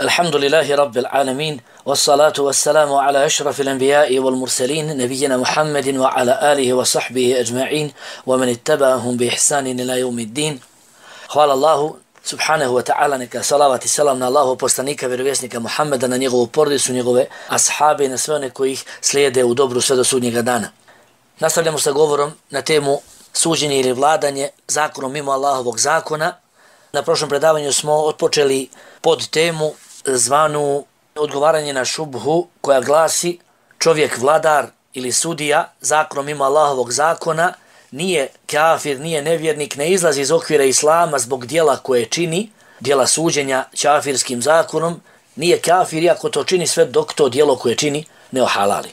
الحمد لله رب العالمين والصلاة والسلام على أشرف الأنبياء والمرسلين نبينا محمد وعلى آله وصحبه أجمعين ومن اتبعهم بإحسان إلى يوم الدين. Hvala Allahu subhanahu wa ta'ala, neka salavat i salam na Allahu poslanika, vjerovjesnika Muhammeda, na njegovu porodicu, njegove ashabe i na sve one koji ih slijede u dobru sve do sudnjega dana. Nastavljamo sa govorom na temu suđenje ili vladanje zakonom mimo Allahovog zakona. Na prošlom predavanju smo otpočeli pod temu zvanu odgovaranje na šubhu koja glasi: čovjek vladar ili sudija zakonom mimo Allahovog zakona nije kafir, nije nevjernik, ne izlazi iz okvira islama zbog djela koje čini, djela suđenja kafirskim zakonom, nije kafir iako to čini sve dok to djelo koje čini ne ohalali.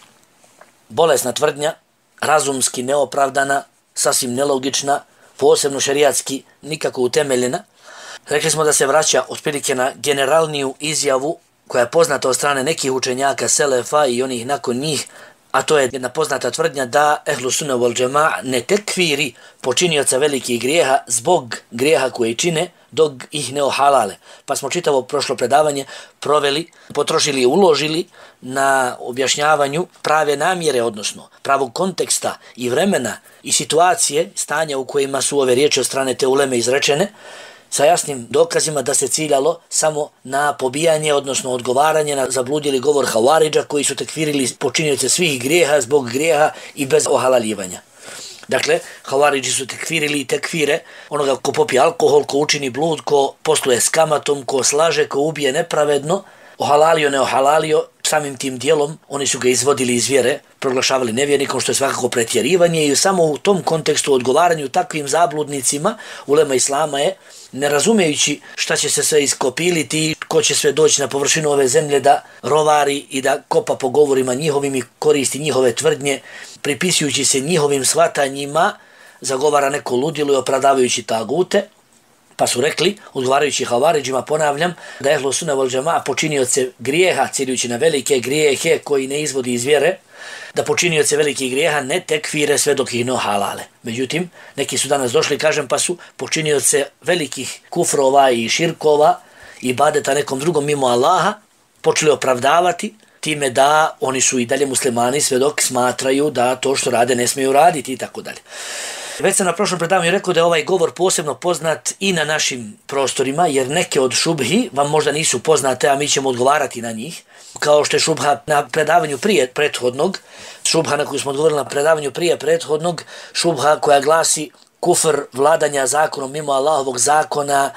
Bolesna tvrdnja, razumski neopravdana, sasvim nelogična, posebno šerijatski nikako utemeljena. Rekli smo da se vraća otprilike na generalniju izjavu koja je poznata od strane nekih učenjaka Selefa i onih nakon njih, a to je jedna poznata tvrdnja da ehlu sunne wal džema ne tekfiri počinioca velikih grijeha zbog grijeha koje čine dok ih ne ohalale. Pa smo čitavo prošlo predavanje proveli, potrošili i uložili na objašnjavanju prave namjere, odnosno pravog konteksta i vremena i situacije, stanja u kojima su ove riječi od strane te uleme izrečene, sa jasnim dokazima da se ciljalo samo na pobijanje, odnosno odgovaranje na zabludjeli govor Havaridža koji su tekfirili počinioce svih grijeha zbog grijeha i bez ohalaljivanja. Dakle, Havaridži su tekfirili i tekfire onoga ko popije alkohol, ko učini blud, ko posluje s kamatom, ko slaže, ko ubije nepravedno, ohalalio, ne ohalalio, samim tim dijelom oni su ga izvodili iz vjere, proglašavali nevjernikom, što je svakako pretjerivanje, i samo u tom kontekstu odgovaranju takvim zabludnicima ulema islama je, ne razumejući šta će se sve iskopiliti, ko će sve doći na površinu ove zemlje da rovari i da kopa po govorima njihovim i koristi njihove tvrdnje, pripisujući se njihovim shvatanjima, zagovara neko ludilo i opravdavajući tagute. Pa su rekli, odgovarajući Havaridžima, ponavljam, da ehlu sunne wal džema počinioce grijeha, ciljujući na velike grijehe koji ne izvodi iz vjere, da počinioce velikih grijeha ne tekfire sve dok ih ne ohalale. Međutim, neki su danas došli, kažem, pa su počinioce velikih kufrova i širkova i ibadeta nekom drugom mimo Allaha počeli opravdavati time da oni su i dalje muslimani sve dok smatraju da to što rade ne smiju raditi i tako dalje. Već sam na prošlom predavanju rekao da je ovaj govor posebno poznat i na našim prostorima, jer neke od šubhi vam možda nisu poznate, a mi ćemo odgovarati na njih. Kao što je šubha na predavanju prije prethodnog, šubha na koju smo odgovorili na predavanju prije prethodnog, šubha koja glasi: kufr vladanja zakonom mimo Allahovog zakona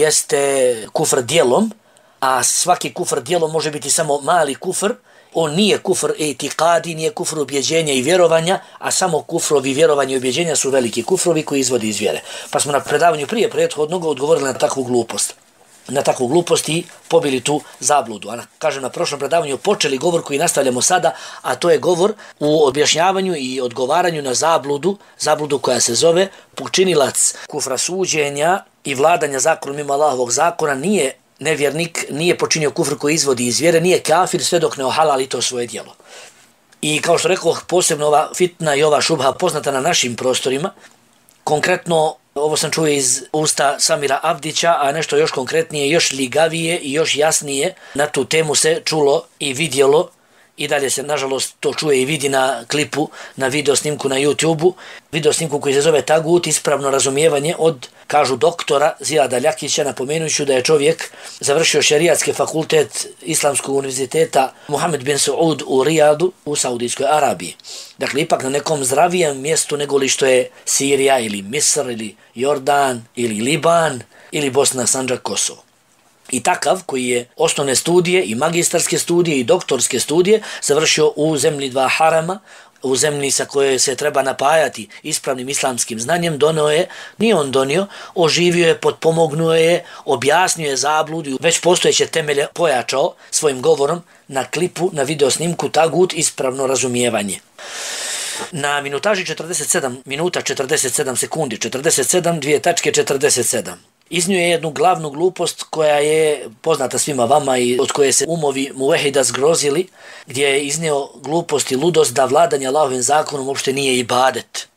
jeste kufr djelom, a svaki kufr djelom može biti samo mali kufr. On nije kufr etikadi, nije kufr ubjeđenja i vjerovanja, a samo kufrovi vjerovanja i ubjeđenja su veliki kufrovi koji izvodi iz vjere. Pa smo na predavanju prije prethodnog odgovorili na takvu glupost. Na takvu glupost i pobili tu zabludu. A kažem, na prošlom predavanju počeli govor koji nastavljamo sada, a to je govor u objašnjavanju i odgovaranju na zabludu koja se zove: počinilac kufra suđenja i vladanja zakonom mimo Allahovog zakona nije nevjernik, nije počinio kufr koji izvodi iz vjere, nije kafir sve dok ne ohalali to svoje djelo. I kao što rekao, posebno ova fitna i ova šubha poznata na našim prostorima. Konkretno, ovo sam čuo iz usta Samira Abdića, a nešto još konkretnije, još ligavije i još jasnije na tu temu se čulo i vidjelo, i dalje se nažalost to čuje i vidi na klipu, na video snimku na YouTube-u, video snimku koji se zove Tagut, ispravno razumijevanje, od, kažu, doktora Zijada Ljakića, napomenujući da je čovjek završio šerijatski fakultet Islamskog univerziteta Muhammed bin Saud u Rijadu u Saudijskoj Arabiji. Dakle, ipak na nekom zdravijem mjestu nego li što je Sirija ili Misr ili Jordan ili Liban ili Bosna, Sandžak, Kosovo. I takav koji je osnovne studije i magistarske studije i doktorske studije završio u zemlji dva harama, u zemlji sa koje se treba napajati ispravnim islamskim znanjem, nije on donio, oživio je, potpomognuo je, objasnio je zabludu, već postojeće temelje pojačao svojim govorom na klipu, na video snimku Tagut, ispravno razumijevanje. Na minutaži 47 minuta 47 sekundi, 47:47, iznio je jednu glavnu glupost koja je poznata svima vama i od koje se umovi muvehida zgrozili, gdje je iznio glupost i ludost da vladanje Allahovim zakonom uopšte nije ibadet.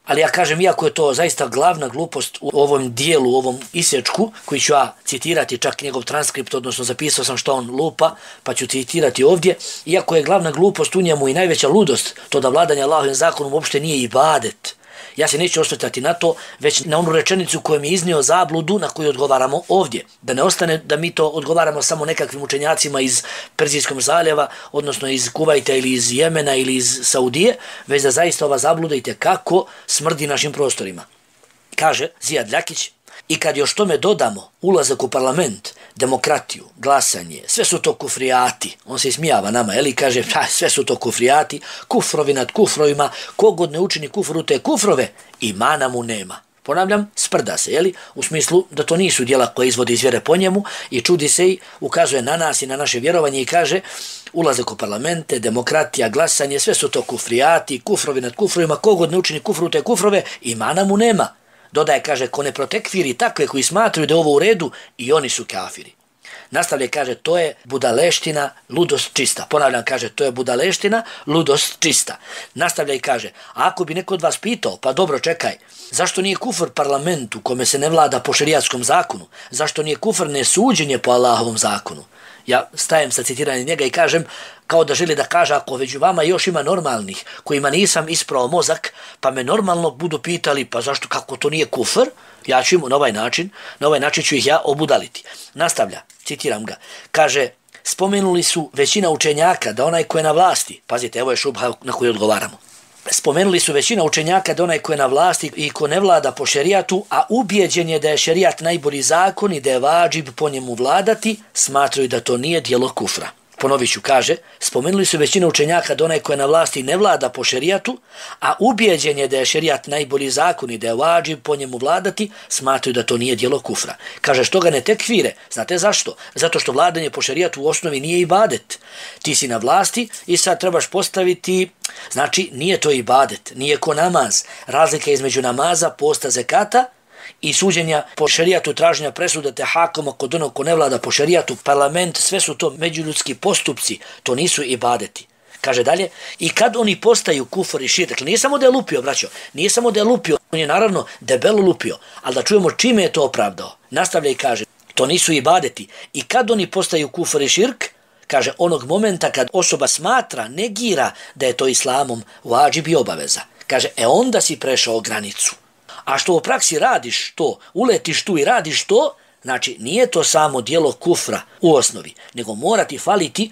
Ali ja kažem, iako je to zaista glavna glupost u ovom dijelu, u ovom isječku, koji ću ja citirati, čak njegov transkript, odnosno zapisao sam što on lupa, pa ću citirati ovdje, iako je glavna glupost u njemu i najveća ludost, to da vladanje Allahovim zakonom uopšte nije ibadet. Ja se neću osvrtati na to, već na onu rečenicu kojom je iznio zabludu na koju odgovaramo ovdje. Da ne ostane da mi to odgovaramo samo nekakvim učenjacima iz Perzijskog zaljeva, odnosno iz Kuvajta ili iz Jemena ili iz Saudije, već da zaista ova zabluda itekako smrdi našim prostorima. Kaže Zijad Ljakić, i kad još tome dodamo ulazak u parlament, demokratiju, glasanje, sve su to kufrijati. On se ismijava nama, eli kaže, sve su to kufrijati, kufrovi nad kufrovima, kogod ne učini kufru te kufrove, imana mu nema. Ponavljam, sprda se, jeli, u smislu da to nisu djela koje izvode iz vjere po njemu i čudi se i ukazuje na nas i na naše vjerovanje i kaže, ulazak u parlamente, demokratija, glasanje, sve su to kufrijati, kufrovi nad kufrovima, kogod ne učini kufru te kufrove, imana mu nema. Dodaje, kaže, ko ne protekfiri takve koji smatruju da je ovo u redu, i oni su kafiri. Nastavlja, kaže, to je budaleština, ludost čista. Ponavljam, kaže, to je budaleština, ludost čista. Nastavlja i kaže, ako bi neko od vas pitao, pa dobro, čekaj, zašto nije kufr parlament u kome se ne vlada po šerijatskom zakonu? Zašto nije kufr nesuđenje po Allahovom zakonu? Ja stajem sa citiranjem njega i kažem, kao da želi da kaže, ako među vama još ima normalnih, kojima nisam isprao mozak, pa me normalno budu pitali, pa zašto, kako to nije kufr, ja ću im na ovaj način ću ih ja obudaliti. Nastavlja, citiram ga, kaže, spomenuli su većina učenjaka da onaj ko je na vlasti, pazite, evo je šubha na koju odgovaramo, spomenuli su većina učenjaka da onaj ko je na vlasti i ko ne vlada po šerijatu, a ubijeđen je da je šerijat najbolji zakon i da je vađib po njemu vladati, smatraju da to nije djelo kufra. Ponovit ću, kaže, spomenuli su većina učenjaka da onaj ko je na vlasti ne vlada po šerijatu, a ubijeđen je da je šerijat najbolji zakon i da je vađib po njemu vladati, smatraju da to nije djelo kufra. Kaže, što ga ne tekfire? Znate zašto? Zato što vladanje po šerijatu u osnovi nije ibadet. Ti si na vlasti i sad trebaš postaviti, znači nije to ibadet, nije ko namaz. Razlika između namaza, posta, zekata i suđenja po šerijatu, traženja presuda te hakoma kod onog ko ne vlada po šerijatu, parlament, sve su to međuljudski postupci, to nisu ibadeti. Kaže dalje, i kad oni postaju kufr i širk, nije samo da je lupio, braćo, nije samo da je lupio, on je naravno debelo lupio, ali da čujemo čime je to opravdao. Nastavlja i kaže, to nisu ibadeti. I kad oni postaju kufr i širk, kaže, onog momenta kad osoba smatra, negira da je to islamom vađib i obaveza. Kaže, onda si prešao granicu. A što u praksi radiš to, uletiš tu i radiš to, znači nije to samo djelo kufra u osnovi, nego mora ti faliti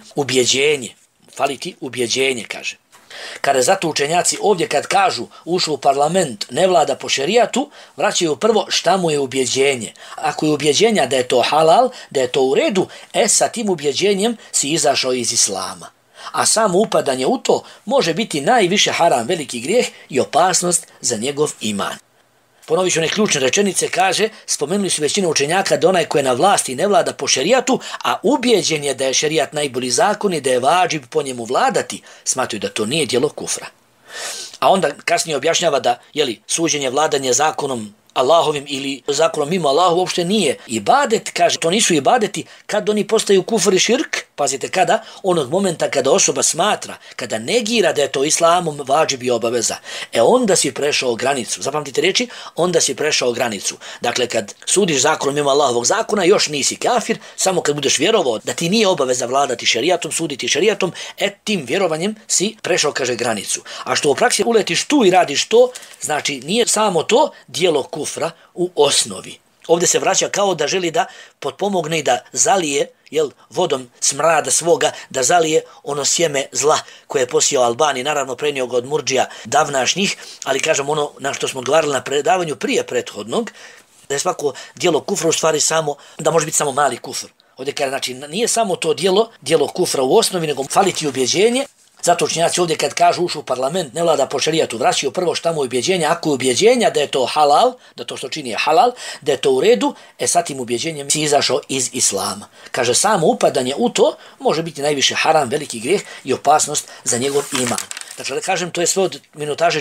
ubjeđenje, kaže. Kada zato učenjaci ovdje kad kažu ušao u parlament, ne vlada po šerijatu, vraćaju prvo šta mu je ubjeđenje. Ako je ubjeđenja da je to halal, da je to u redu, sa tim ubjeđenjem si izašao iz islama. A samo upadanje u to može biti najviše haram, veliki grijeh i opasnost za njegov iman. Ponovit ću one ključne rečenice, kaže, spomenuli su većina učenjaka da onaj ko je na vlasti ne vlada po šerijatu, a ubijeđen je da je šerijat najbolji zakon i da je vađib po njemu vladati, smatruju da to nije djelo kufra. A onda kasnije objašnjava da, suđenje, vladanje zakonom Allahovim ili zakonom mimo Allahu uopšte nije ibadet, kaže, to nisu ibadeti kad oni postaju kufr i širk, pazite kada, onog momenta kada osoba smatra, kada negira da je to islamom vađib i obaveza, onda si prešao granicu. Zapamtite riječi, onda si prešao granicu. Dakle, kad sudiš zakonom mimo Allahovog zakona, još nisi kafir, samo kad budeš vjerovao da ti nije obaveza vladati šerijatom, suditi šerijatom, tim vjerovanjem si prešao, kaže, granicu. A što u praksi uletiš tu i radiš to, znači nije samo to djelo kufra u osnovi. Ovdje se vraća kao da želi da potpomogne i da zalije vodom smrada svoga, da zalije ono sjeme zla koje je posijao Albani, naravno prenio ga od murdžija davnašnjih, ali kažem ono na što smo odgovarali na predavanju prije prethodnog, da je svako djelo kufra u stvari samo, da može biti samo mali kufr. Ovdje kaže, znači nije samo to djelo kufra u osnovi, nego faliti ubjeđenje. Zato učenjaci ovdje kad kažu ušao u parlament, ne vlada po šerijatu, vraćaju prvo šta mu je ubjeđenja, ako je ubjeđenja da je to halal, da to što čini je halal, da je to u redu, sa tim ubjeđenjem si izašao iz islama. Kaže, samo upadanje u to može biti najviše haram, veliki grijeh i opasnost za njegov iman. Dakle, da kažem, to je sve od minutaže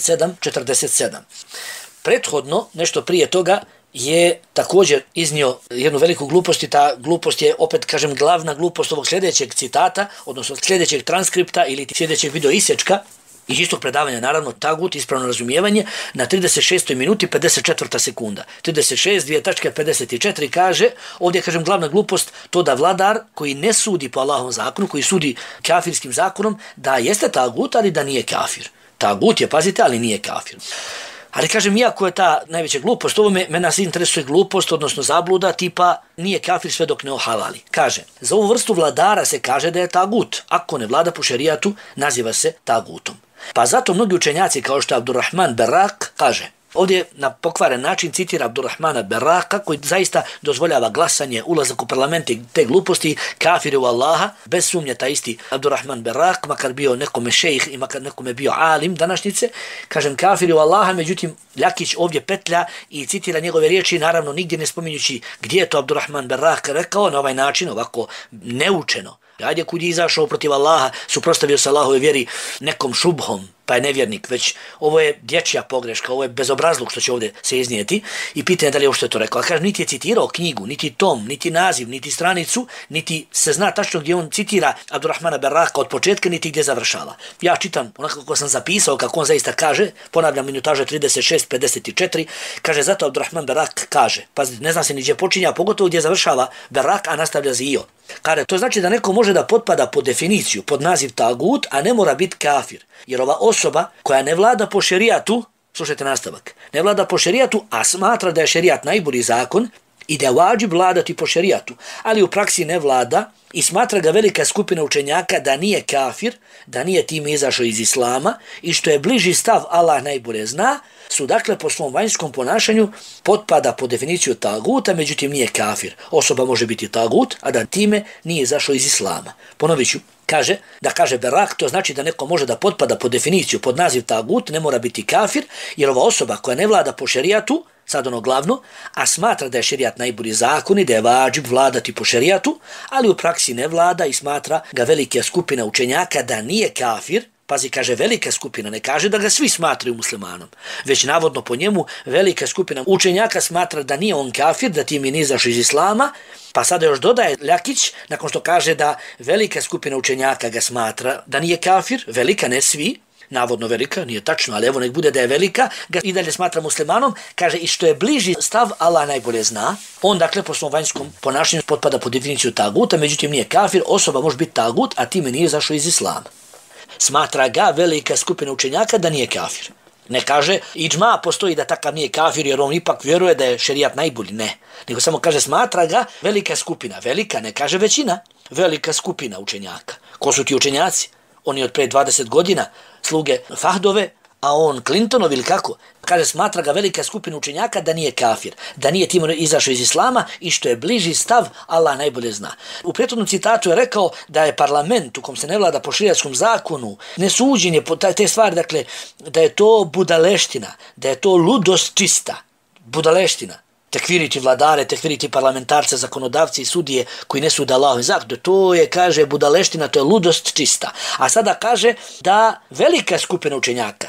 47. Prethodno, nešto prije toga, je također iznio jednu veliku glupost i ta glupost je, opet kažem, glavna glupost ovog sljedećeg citata, odnosno sljedećeg transkripta ili sljedećeg video isječka, Iz istog predavanja, naravno, tagut, ispravno razumijevanje, na 36. minuti 54. sekunda. 36, 2.54 kaže, ovdje kažem glavna glupost, to da vladar koji ne sudi po Allahovom zakonu, koji sudi kafirskim zakonom, da jeste tagut, ali da nije kafir. Tagut je, pazite, ali nije kafir. Ali kažem, iako je ta najveća glupost, ovo me nas interesuje glupost, odnosno zabluda, tipa nije kafir sve dok ne ohalali. Kaže, za ovu vrstu vladara se kaže da je tagut. Ako ne vlada po šerijatu, naziva se tagutom. Pa zato mnogi učenjaci, kao što je Abdurrahman Berak, kaže, ovdje na pokvaren način citira Abdurrahmana Beraka, koji zaista dozvoljava glasanje, ulazak u parlament i te gluposti, kafiri u Allaha, bez sumnje taj isti Abdurrahman Berak, makar bio nekome šejih i makar nekome bio alim današnjice, kažem kafiri u Allaha, međutim Ljakić ovdje petlja i citira njegove riječi, naravno nigdje ne spominjući gdje je to Abdurrahman Berak rekao na ovaj način, ovako neučeno. Ajde kud je izašao protiv Allaha, suprotstavio se Allahove vjeri nekom šubhom, pa je nevjernik, već ovo je dječja pogreška, ovo je bezobrazluk što će ovdje se iznijeti i pitanje da li je što je to rekao. A kaže, niti je citirao knjigu, niti tom, niti naziv, niti stranicu, niti se zna tačno gdje on citira Abdurrahmana Beraka od početka, niti gdje završava. Ja čitam onako kako sam zapisao, kako on zaista kaže, ponavljam minutaže 36:54, kaže, zato Abdurrahman Berak kaže, pazite, ne zna se ni gdje počinja, pogotovo gdje završava Berak, a nastavlja zio. Kaže, to znači da neko može da potpada pod definiciju, pod naziv tagut, a ne mora biti kafir. Jer ova osoba koja ne vlada po šerijatu, slušajte nastavak, ne vlada po šerijatu, a smatra da je šerijat najbolji zakon i da je vađib vladati po šerijatu, ali u praksi ne vlada i smatra ga velika skupina učenjaka da nije kafir, da nije time izašao iz islama i što je bliži stav Allah najbolje zna, su dakle po svom vanjskom ponašanju potpada po definiciju taguta, međutim nije kafir. Osoba može biti tagut, a da time nije izašao iz islama. Ponovit ću, kaže Berak, to znači da neko može da potpada po definiciju, pod naziv tagut, ne mora biti kafir, jer ova osoba koja ne vlada po šerijatu, sad ono glavno, a smatra da je šerijat najbolji zakon i da je vađib vladati po šerijatu, ali u praksi ne vlada i smatra ga velika skupina učenjaka da nije kafir. Pazi, kaže velika skupina, ne kaže da ga svi smatraju muslimanom, već navodno po njemu velika skupina učenjaka smatra da nije on kafir, da time nije izašao iz islama, pa sada još dodaje Ljakić, nakon što kaže da velika skupina učenjaka ga smatra da nije kafir, velika, ne svi, navodno velika, nije tačno, ali evo nek bude da je velika, ga i dalje smatra muslimanom, kaže i što je bliži stav Allah najbolje zna, on dakle po svom vanjskom ponašanju potpada po definiciju taguta, međutim nije kafir, osoba može biti tagut, a time nije izašao iz islama. Smatra ga velika skupina učenjaka da nije kafir. Ne kaže, idžma postoji da takav nije kafir jer on ipak vjeruje da je šerijat najbolji, ne. Nego samo kaže smatra ga velika skupina, velika, ne kaže većina, velika skupina učenjaka. Ko su ti učenjaci? Oni od pre 20 godina sluge Fahdove, a on Clintonov ili kako? Kaže, smatra ga velika skupina učenjaka da nije kafir, da nije tim izašao iz islama i što je bliži stav, Allah najbolje zna. U prethodnom citatu je rekao da je parlament u kom se ne vlada po šerijatskom zakonu, nesuđenje po te stvari, dakle, da je to budaleština, da je to ludost čista, budaleština. Tekviriti vladare, tekviriti parlamentarce, zakonodavci i sudije koji ne sude Allahov zakon. To je, kaže, budaleština, to je ludost čista. A sada kaže da velika skupina učenjaka,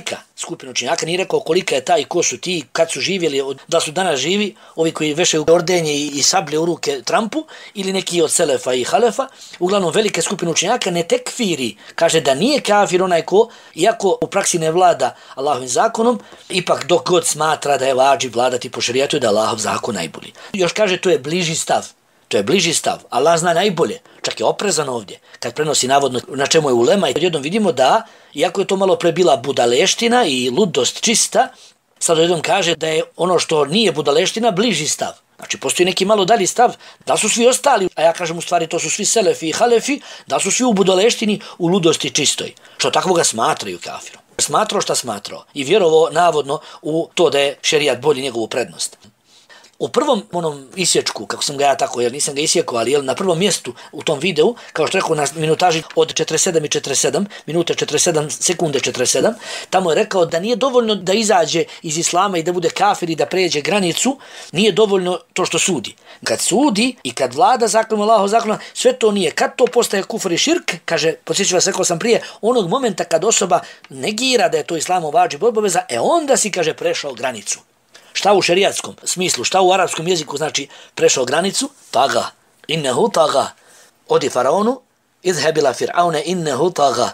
nije rekao kolika je ta i ko su ti, kad su živjeli, da su danas živi, ovi koji vešaju ordenje i sablje u ruke Trumpu, ili neki od Selefa i Halefa, uglavnom velika skupina učenjaka ne tekfiri, kaže da nije kafir onaj ko, iako u praksi ne vlada Allahovim zakonom, ipak dok god smatra da je vađib vladati po šerijatu i da je Allahov zakon najbolji. Još kaže to je bliži stav. To je bliži stav. Allah zna najbolje. Čak je oprezan ovdje. Kad prenosi navodno na čemu je ulema i odjednom vidimo da, iako je to malo prebila budaleština i ludost čista, sad odjednom kaže da je ono što nije budaleština bliži stav. Znači postoji neki malo dalji stav. Da su svi ostali, a ja kažem u stvari to su svi Selefi i Halefi, da su svi u budaleštini u ludosti čistoj. Što takvo ga smatraju kafirom. Smatrao šta smatrao i vjerovo navodno u to da je šerijat bolji njegovu prednost. U prvom onom isječku, kako sam ga ja tako, jer nisam ga isjekao, ali na prvom mjestu u tom videu, kao što rekao na minutaži od 47 i 47, minute 47, sekunde 47, tamo je rekao da nije dovoljno da izađe iz islama i da bude kafir i da pređe granicu, nije dovoljno to što sudi. Kad sudi i kad vlada zakonom Allahov zakona, sve to nije. Kad to postaje kufr i širk, kaže, podsjećam vas, rekao sam prije, onog momenta kad osoba negira da je to islamov vađib obaveza, onda si, kaže, prešao granicu. Šta u šerijatskom smislu, šta u arapskom jeziku znači prešao granicu? Taga. Innehu taga. Odi faraonu, idhebila fir'aune innehu taga.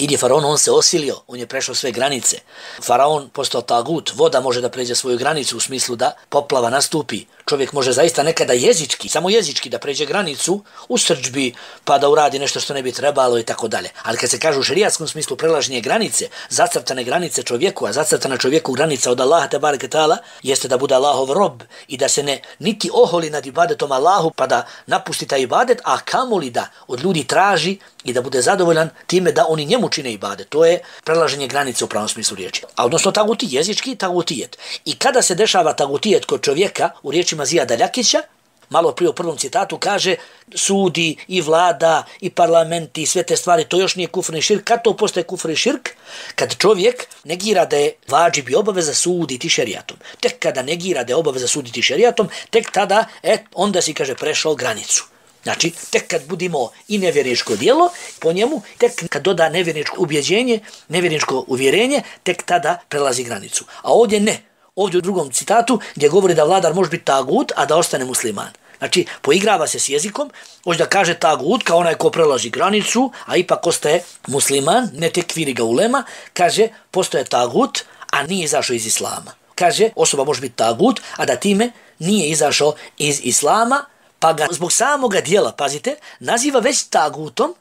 Idi faraon, on se osilio, on je prešao sve granice. Faraon postao tagut, voda može da pređe svoju granicu u smislu da poplava nastupi. Čovjek može zaista nekada jezički, samo jezički da pređe granicu u srdžbi pa da uradi nešto što ne bi trebalo i tako dalje. Ali kad se kaže u šerijatskom smislu prelaženje granice, zacrtane granice čovjeku, a zacrtana čovjeku granica od Allaha tebareke taala jeste da bude Allahov rob i da se ne niti oholi nad ibadetom Allahu pa da napusti taj ibadet, a kamoli da od ljudi traži i da bude zadovoljan time da oni njemu čine ibadet. To je prelaženje granice u pravom smislu riječi. A odnosno taguti jezički, tagutijet. I kada se dešava tagutijet kod čovjeka u riječima Zijada Ljakića, malo prije u prvom citatu kaže sudi i vlada i parlamenti i sve te stvari, to još nije kufr i širk. Kad to postaje kufr i širk? Kad čovjek negira da je vađib i obaveza suditi šerijatom. Tek kada negira da je obaveza suditi šerijatom, tek tada, onda si kaže prešao granicu. Znači, tek kad budimo i nevjerničko djelo po njemu, tek kad doda nevjerničko ubjeđenje, nevjerničko uvjerenje, tek tada prelazi granicu. A ovdje ne. Ovdje u drugom citatu gdje govori da vladar može biti tagut, a da ostane musliman. Znači, poigrava se s jezikom, hoće da kaže tagut kao onaj ko prelazi granicu, a ipak ostaje musliman, ne tekfiri ga ulema, kaže postoje tagut, a nije izašao iz islama. Kaže, osoba može biti tagut, a da time nije izašao iz islama, pa ga zbog samoga dijela, pazite, naziva već tagutom,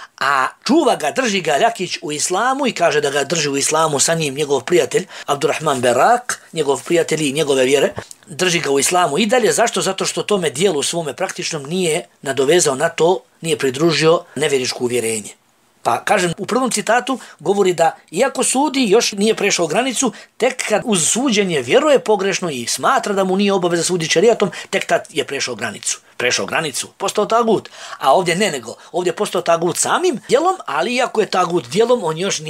a čuva ga, drži ga Ljakić u islamu i kaže da ga drži u islamu sa njim njegov prijatelj Abdurrahman Berak, njegov prijatelj i njegove vjere, drži ga u islamu i dalje. Zašto? Zato što tome dijelu svome praktičnom nije nadovezao na to, nije pridružio nevjerničko uvjerenje. Pa kažem, u prvom citatu govori da iako sudi još nije prešao granicu, tek kad uz suđenje vjeruje pogrešno i smatra da mu nije obaveza suditi šerijatom, tek tad je prešao granicu. Prešao granicu, postao tagut. A ovdje ne, nego ovdje postao tagut samim djelom, ali iako je tagut djelom,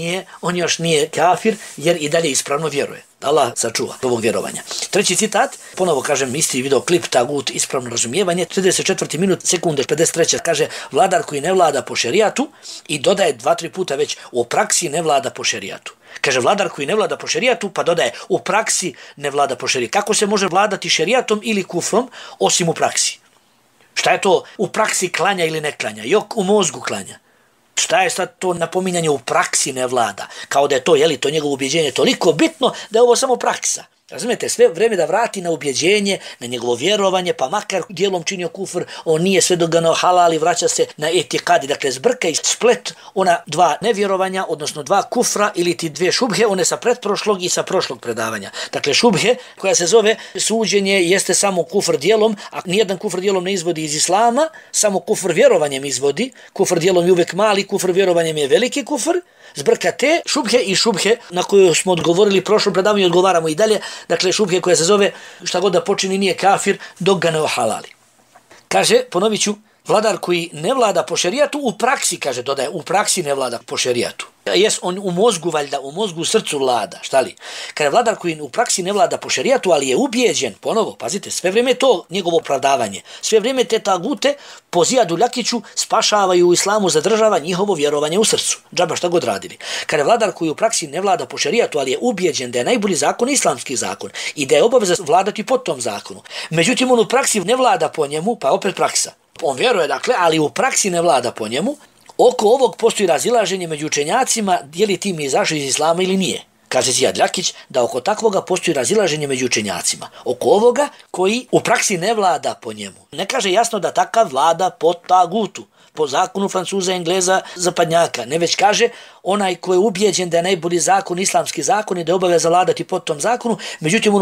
on još nije kafir jer i dalje ispravno vjeruje. Allah sačuva ovog vjerovanja. Treći citat, ponovo kažem isti videoklip tagut, ispravno razumijevanje, 34. minut, sekunde 53. kaže vladar koji ne vlada po šerijatu i dodaje 2-3 puta već u praksi ne vlada po šerijatu. Kaže vladar koji ne vlada po šerijatu pa dodaje u praksi ne vlada po šerijatu. Kako se može vladati šerijatom ili kufrom osim u praksi? Šta je to u praksi klanja ili ne klanja? Jok u mozgu klanja. Šta je sad to napominjanje u praksi ne vlada? Kao da je to, to njegovo ubjeđenje toliko bitno da je ovo samo praksa. Razumijete, sve vrijeme da vrati na ubjeđenje, na njegovo vjerovanje, pa makar dijelom činio kufr, on nije sve dogano halal i vraća se na etikadi. Dakle, zbrka i splet ona dva nevjerovanja, odnosno dva kufra ili ti dvije šubhe, one sa pretprošlog i sa prošlog predavanja. Dakle, šubhe koja se zove suđenje jeste samo kufr dijelom, a nijedan kufr dijelom ne izvodi iz islama, samo kufr vjerovanjem izvodi. Kufr dijelom je uvijek mali, kufr vjerovanjem je veliki kufr. Zbrka te šubhe i šubhe na koju smo odgovorili prošlom predavanju i odgovaramo i dalje. Dakle, šubhe koja se zove šta god da počini nije kafir dok ga ne ohalali. Kaže, ponovit ću, vladar koji ne vlada po šerijatu u praksi, kaže, dodaje, u praksi ne vlada po šerijatu. Jes, on u mozgu valjda, u mozgu u srcu vlada, šta li? Kaže, vladar koji u praksi ne vlada po šerijatu, ali je ubijeđen, ponovo, pazite, sve vrijeme to njegovo opravdavanje, sve vrijeme te tagute po Zijadu Ljakiću spašavaju u islamu, zadržava njihovo vjerovanje u srcu. Džaba šta god radili. Kaže, vladar koji u praksi ne vlada po šerijatu, ali je ubijeđen da je najbolji zakon islamski zakon i da je obaveza vladati po tom zakonu. Međutim, on u praksi ne vlada po njemu, pa opet praksa. On vjeruje, dakle, ali u praksi ne vlada po njemu. Oko ovog postoji razilaženje među učenjacima, je li tim izašao iz islama ili nije. Kaže Zijad Ljakić da oko takvoga postoji razilaženje među učenjacima. Oko ovoga koji u praksi ne vlada po njemu. Ne kaže jasno da takav vlada po tagutu, po zakonu Francuza, Engleza, zapadnjaka. Ne već kaže onaj koji je ubijeđen da je najbolji zakon, islamski zakon i da je obaveza vladati po tom zakonu. Međutim,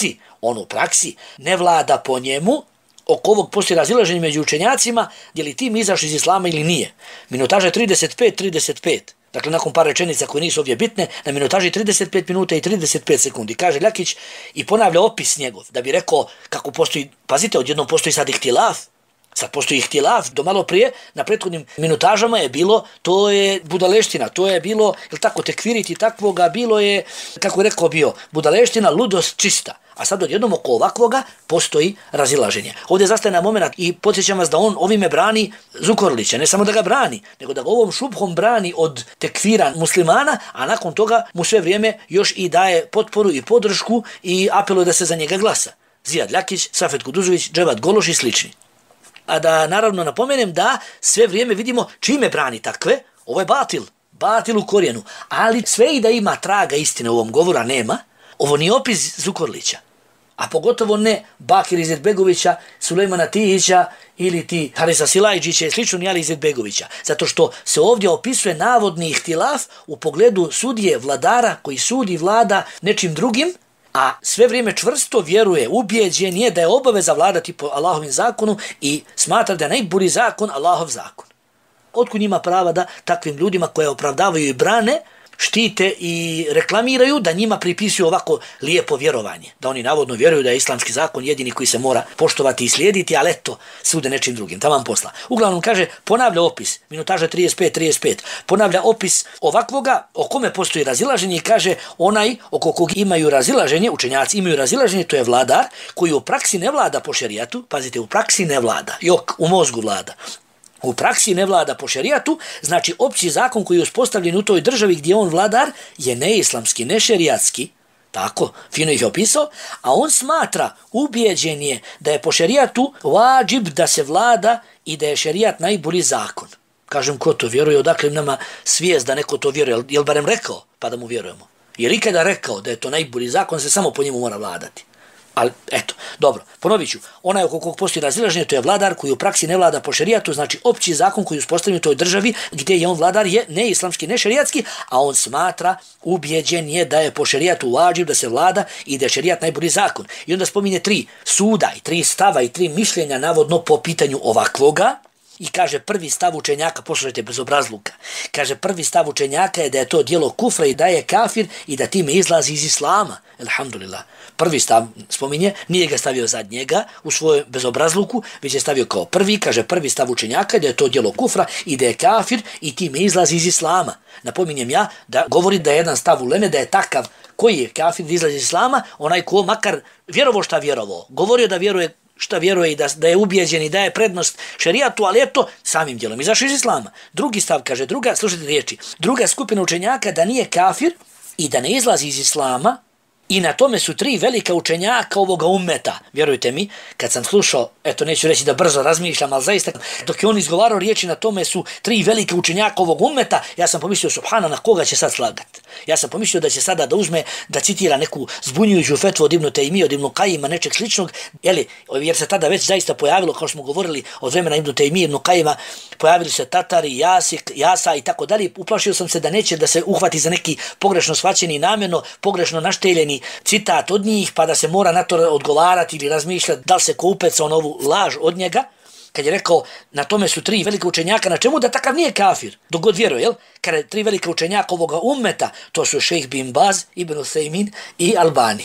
on u praksi ne vlada po njemu. Oko ovog postoji razilaženje među učenjacima, je li tim izašao iz islama ili nije. Minutaža je 35. Dakle, nakon par rečenica koje nisu ovdje bitne, na minutaži 35 minuta i 35 sekundi. Kaže Ljakić i ponavlja opis njegov, da bi rekao kako postoji, pazite, odjednom postoji sad ihtilaf. Sad postoji ihtilaf, do malo prije, na prethodnim minutažama je bilo, to je budaleština, to je bilo, tekviriti takvoga, bilo je, kako je rekao bio, budaleština, ludost čista. A sad odjednom oko ovakvoga postoji razilaženje. Ovdje zastaje na moment i podsjećam vas da on ovime brani Zukorlića. Ne samo da ga brani, nego da ga ovom šubhom brani od tekvira muslimana, a nakon toga mu sve vrijeme još i daje potporu i podršku i apeluje da se za njega glasa. Zijad Ljakić, Safet Kuduzović, Dževat Gološ i slični. A da naravno napomenem da sve vrijeme vidimo čime brani takve, ovo je batil. batil u korijenu, ali sve i da ima traga istine u ovom govoru, a nema, ovo nije opis Zukorlića. A pogotovo ne Bakir Izetbegovića, Sulejmana Tihića ili ti Harisa Silajđića i slično, ni Ali Izetbegovića. Zato što se ovdje opisuje navodni ihtilaf u pogledu sudije vladara koji sudi vlada nečim drugim, a sve vrijeme čvrsto vjeruje, ubijeđen je da je obaveza vladati po Allahovim zakonu i smatra da je najbolji zakon Allahov zakon. Otkud njima prava da takvim ljudima koje opravdavaju i brane, štite i reklamiraju, da njima pripisuju ovako lijepo vjerovanje. Da oni navodno vjeruju da je islamski zakon jedini koji se mora poštovati i slijediti, ali eto, sude nečim drugim. Taman posla. Uglavnom kaže, ponavlja opis, minutaža 35, ponavlja opis ovakvoga o kome postoji razilaženje i kaže onaj oko kog imaju razilaženje, učenjaci imaju razilaženje, to je vladar koji u praksi ne vlada po šerijatu, pazite, u praksi ne vlada, jok, u mozgu vlada. U praksi ne vlada po šerijatu, znači opći zakon koji je uspostavljen u toj državi gdje on vladar je neislamski, ne šerijatski, tako, fino ih je opisao, a on smatra, ubijeđen je da je po šerijatu vađib da se vlada i da je šerijat najbolji zakon. Kažem, ko to vjeruje, odakle nama svijest da neko to vjeruje, jel barem rekao pa da mu vjerujemo? Jer ikada rekao da je to najbolji zakon, se samo po njemu mora vladati. Ali, eto, dobro, ponovit ću, onaj oko kog postoji razilaženje, to je vladar koji u praksi ne vlada po šerijatu, znači opći zakon koji je uspostavljen u toj državi gdje je on vladar je ne islamski, ne šerijatski, a on smatra, ubijeđen je da je po šerijatu vađib da se vlada i da je šerijat najbolji zakon. I onda spominje 3 suda i 3 stava i 3 mišljenja navodno po pitanju ovakvoga. I kaže prvi stav učenjaka, poslušajte bez obrazluka, kaže prvi stav učenjaka je da je to djelo kufra i da je kafir i da time izlazi iz islama. Elhamdulillah. Prvi stav spominje, nije ga stavio zadnjega u svojoj bezobrazluku, već je stavio kao prvi, kaže prvi stav učenjaka je da je to djelo kufra i da je kafir i time izlazi iz islama. Napominjem ja da govori da je jedan stav uleme, da je takav koji je kafir da izlazi iz islama, onaj ko makar vjerovo šta vjerovo, govorio da vjeruje šta vjeruje i da je ubijeđen i daje prednost šerijatu, ali eto, samim djelom izašao iz islama. Drugi stav kaže, slušajte riječi, druga skupina učenjaka da nije kafir i da ne izlazi iz islama, i na tome su 3 velika učenjaka ovoga ummeta. Vjerujte mi, kad sam slušao, eto neću reći da brzo razmišljam, ali zaista dok je on izgovarao riječi na tome su 3 velika učenjaka ovog ummeta, ja sam pomislio, subhana, na koga će sad slagat? Ja sam pomislio da će sada da uzme, da citira neku zbunjujuću fetvu od Ibn Taymije, od Ibn Kajima, nečeg sličnog, jer se tada već zaista pojavilo, kao smo govorili od vremena Ibn Taymije, Ibn Kajima, pojavili se Tatari, Jasa i tako dalje. Uplašio sam se da neće da se uhvati za neki pogrešno shvaćeni i namjerno pogrešno našteljeni citat od njih, pa da se mora na to odgovarati ili razmišljati da li se ko upecao na ovu laž od njega. Kad je rekao, na tome su 3 velika učenjaka, na čemu da takav nije kafir, dok god vjeruje, jel? Kada je 3 velika učenjaka ovoga ummeta, to su šejh bin Baz, Ibn Usejmin i Albani.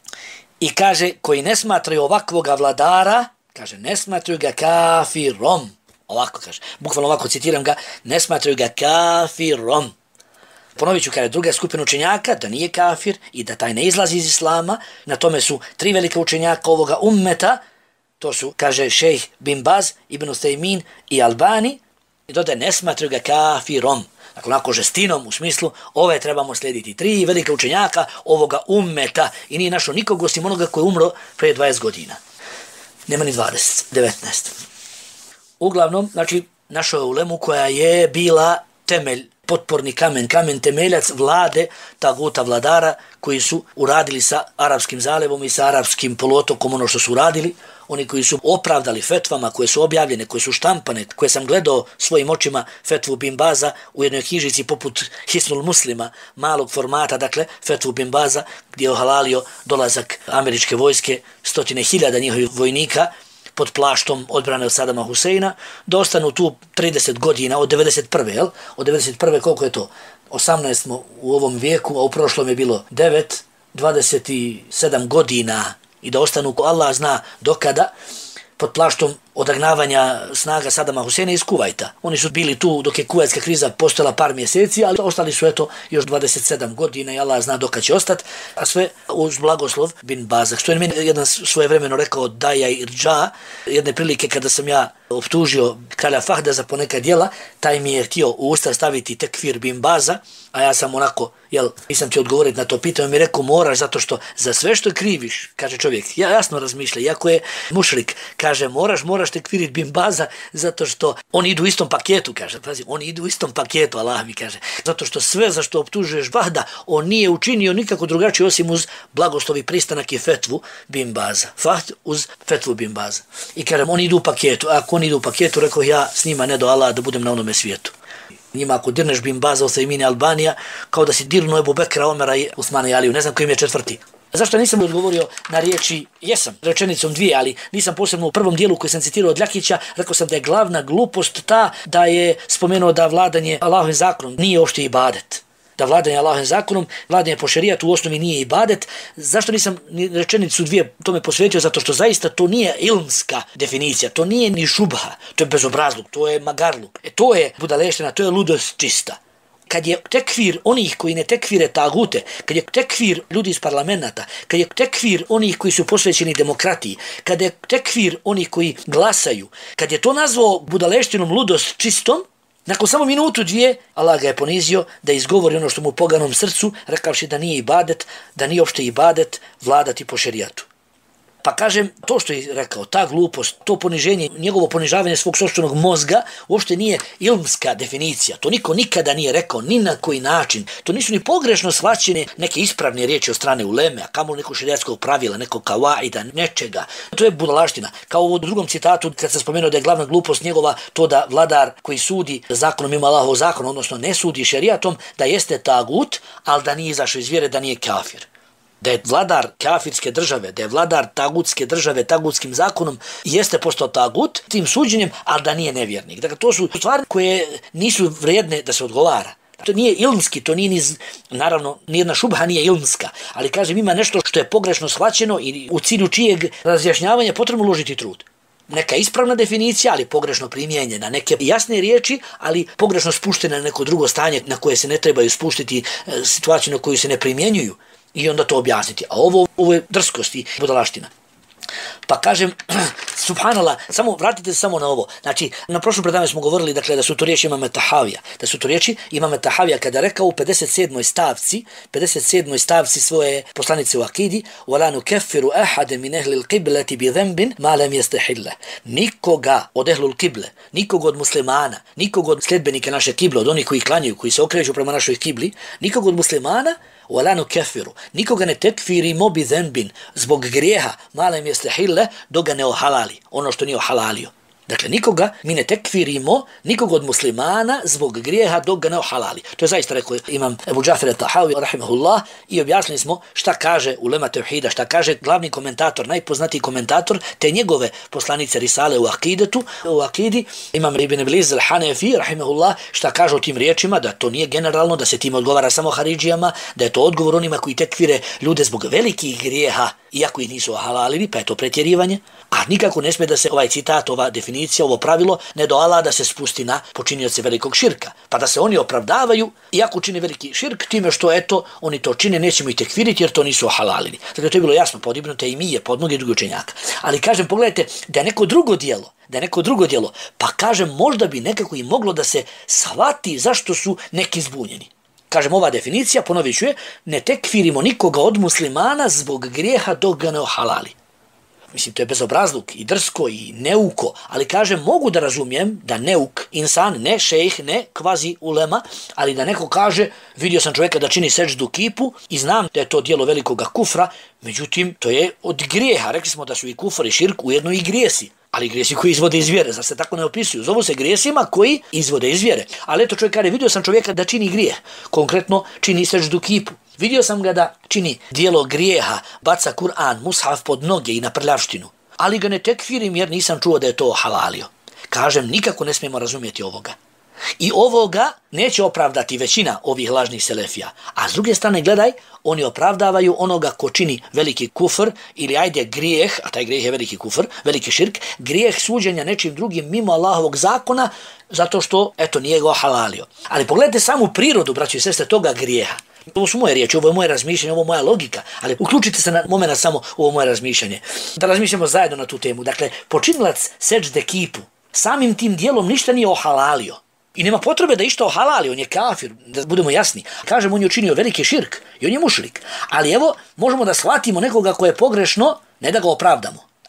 I kaže, koji ne smatraju ovakvoga vladara, kaže, ne smatraju ga kafirom. Ovako kaže, bukvalno ovako citiram ga, ne smatraju ga kafirom. Ponovit ću, kada je druga skupina učenjaka, da nije kafir i da taj ne izlazi iz islama, na tome su 3 velika učenjaka ovoga ummeta, to su, kaže, šejh bin Baz, Ibn Usejmin i Albani, i dodaje, ne smatraju ga kafirom. Dakle, onako žestinom u smislu, ove trebamo slijediti 3 velika učenjaka ovoga ummeta i nije našao nikog osim onoga koji je umro prije 20 godina. Nema ni 20, 19. Uglavnom, znači, našao je ulemu koja je bila temelj, potporni kamen temeljac vlade taguta vladara koji su uradili sa Arapskim zalevom i sa Arapskim poluotokom ono što su uradili, oni koji su opravdali fetvama koje su objavljene, koje su štampane, koje sam gledao svojim očima, fetvu bin Baza u jednoj knjižici poput Hisnul Muslima, malog formata, dakle, fetvu bin Baza, gdje je ohalalio dolazak američke vojske, 100.000 njihovih vojnika, pod plaštom odbrane od Sadama Huseina, da ostanu tu 30 godina od 91. Jel? Od 91. koliko je to? 18 smo u ovom vijeku, a u prošlom je bilo 9, 27 godina i da ostanu, Allah zna dokada, pod plaštom odagnavanja snaga Sadama Huseina iz Kuvajta. Oni su bili tu dok je kuvajtska kriza postojala par mjeseci, ali ostali su eto još 27 godina i Allah zna dokad će ostati, a sve uz blagoslov bin Baza. Što je meni jedan svojevremeno rekao Daja Irđa, jedne prilike kada sam ja optužio kralja Fahda za poneka djela, taj mi je htio u usta staviti tekfir bin Baza, a ja sam onako, nisam ti odgovoriti na to pitanje, mi rekao moraš zato što za sve što kriviš, kaže čovjek, ja jasno razmišlja, iako je mušrik, kaže moraš moraš tekfiriti Bin Baza zato što oni idu u istom paketu, kaže. Pazi, oni idu u istom paketu, Allah mi kaže. Zato što sve za što optužuješ Vahda, on nije učinio nikako drugačije osim uz blagoslovi pristanak i fetvu Bin Baza. Fahd uz fetvu Bin Baza. I kažem, oni idu u paketu. A ako oni idu u paketu, rekao ja s njima ne do Allah da budem na onome svijetu. Njima ako dirneš Bin Baza, Osejmini, Albanija, kao da si dirnuo Ebu Bekra, Omera i Usmana i Aliju. Ne znam kojim je četvrti. Zašto nisam odgovorio na riječi, jesam, rečenicom dvije, ali nisam posebno u prvom dijelu koji sam citirao od Ljakića, rekao sam da je glavna glupost ta da je spomenuo da vladanje Allahovim zakonom nije uopšte ibadet. Da vladanje Allahovim zakonom, vladanje po šerijatu u osnovi nije ibadet. Zašto nisam rečenicu dvije tome posvetio? Zato što zaista to nije ilmska definicija, to nije ni šubha, to je bezobrazluk, to je magarluk. To je budaleština, to je ludost čista. Kad je tekfir onih koji ne tekfire tagute, kad je tekfir ljudi iz parlamenta, kad je tekfir onih koji su posvećeni demokratiji, kad je tekfir onih koji glasaju, kad je to nazvao budaleštinom, ludost čistom, nakon samo minutu dvije, Allah ga je ponizio da izgovori ono što mu u poganom srcu, rekavši da nije ibadet, da nije uopšte ibadet vladati po šerijatu. Pa kažem, to što je rekao, ta glupost, to poniženje, njegovo ponižavanje svog sopstvenog mozga uopšte nije ilmska definicija. To niko nikada nije rekao, ni na koji način. To nisu ni pogrešno shvaćene neke ispravne riječi od strane uleme, a kamoli nekog šerijatskog pravila, nekog kawaida, nečega. To je budalaština. Kao u drugom citatu, kad sam spomenuo da je glavna glupost njegova to da vladar koji sudi zakonom ima Allahov zakon, odnosno ne sudi šerijatom, da jeste tagut, ali da nije izašao iz vjere, da nije kafir. Da je vladar kafirske države, da je vladar tagutske države, tagutskim zakonom, jeste postao tagut tim suđenjem, ali da nije nevjernik. Dakle, to su stvari koje nisu vrijedne da se odgovara. To nije ilmski, to nije naravno, nijedna šubha nije ilmska, ali kažem, ima nešto što je pogrešno shvaćeno i u cilju čijeg razjašnjavanja potrebno uložiti trud. Neka ispravna definicija, ali pogrešno primijenjena. Neke jasne riječi, ali pogrešno spuštene na neko drugo stanje na koje se ne trebaju spuštiti, situaciju na koju se ne primjenjuju. I onda to objasniti. A ovo je drskost i budalaština. Pa kažem, subhanallah, samo vratite se samo na ovo. Znači, na prošlom predavanju smo govorili dakle, da su to riječi Imama Tahavija. Da su to riječi Imama Tahavija kada rekao u 57. stavci svoje poslanice u akidi وَلَا نُكَفِّرُ أَحَدًا مِنْ أَهْلِ الْقِبْلَةِ بِذَنْبٍ مَا لَمْ يَسْتَحِلَّ. Nikoga od ehlul kible, nikoga od muslimana, nikoga od sljedbenika naše kible, od onih koji klanjaju, koji se okreću prema našoj kibli, nikoga od muslimana وَلَا نُكَفِّرُ. Nikoga ne tekfirimo بِذَنْبٍ zbog grijeha مَا لَمْ يَسْتَحِلَّ dok ga ne ohalali, ono što nije ohalalio. Dakle, nikoga mi ne tekfirimo, nikoga od muslimana zbog grijeha dok ga ne ohalali. To je zaista rekao imam Ebu Džafer Tahavi, rahimahullah, i objasnili smo šta kaže ulema tevhida, šta kaže glavni komentator, najpoznatiji komentator, te njegove poslanice Risale u akidi, imam Ibn Ibliz al-Hanefi, rahimahullah, šta kaže o tim riječima, da to nije generalno, da se tim odgovara samo haridžijama, da je to odgovor onima koji tekfire ljude zbog velikih grijeha, iako ih nisu ohalalili, pa je to pretjerivanje. A nikako ne smije da se ovaj citat, ova definicija, ovo pravilo ne do Allah da se spusti na počinioce velikog širka. Pa da se oni opravdavaju, iako čine veliki širk, time što eto, oni to čine, nećemo ih tekfiriti jer to nisu ohalalili. Dakle, to je bilo jasno, pod Ibn Tejmije, pod mnogi drugi učenjaka. Ali kažem, pogledajte, da je neko drugo djelo, pa kažem, možda bi nekako i moglo da se shvati zašto su neki zbunjeni. Kažem, ova definicija, ponovit ću je, ne tekfirimo nikoga od muslimana zbog grijeha dok ga ne ohalali. Mislim, to je bezobrazluk i drsko i neuko, ali kažem, mogu da razumijem da neuk, insan, ne šejh, ne kvazi ulema, ali da neko kaže, vidio sam čovjeka da čini seđdu kipu i znam da je to djelo velikoga kufra, međutim, to je od grijeha. Rekli smo da su i kufar i širk ujedno i grijesi. Ali grijesi koji izvode iz vjere, zar se tako ne opisuju? Zovu se grijesima koji izvode iz vjere. Ali eto čovjek kaže, vidio sam čovjeka da čini grijeh, konkretno čini seđdu kipu. Vidio sam ga da čini dijelo grijeha, baca Kur'an, mushaf pod noge i na prljavštinu. Ali ga ne tekfirim jer nisam čuo da je to halalio. Kažem, nikako ne smijemo razumjeti ovoga. I ovoga neće opravdati većina ovih lažnih selefija. A s druge strane, gledaj, oni opravdavaju onoga ko čini veliki kufr ili ajde grijeh, a taj grijeh je veliki kufr, veliki širk, grijeh suđenja nečim drugim mimo Allahovog zakona zato što, eto, nije ga halalio. Ali pogledajte samu prirodu, braći i sestre, toga grijeha. Ovo su moje riječi, ovo je moje razmišljanje, ovo je moja logika, ali uključite se na moment samo u ovo moje razmišljanje. Da razmišljamo zajedno na tu temu. Dakle, počinilac seđde kipu samim tim dijelom ništa nije ohalalio. I nema potrebe da išta ohalali, on je kafir, da budemo jasni. Kažem, on je učinio veliki širk i on je mušrik. Ali evo, možemo da shvatimo nekoga ko je pogrešno, ne da ga opravdamo,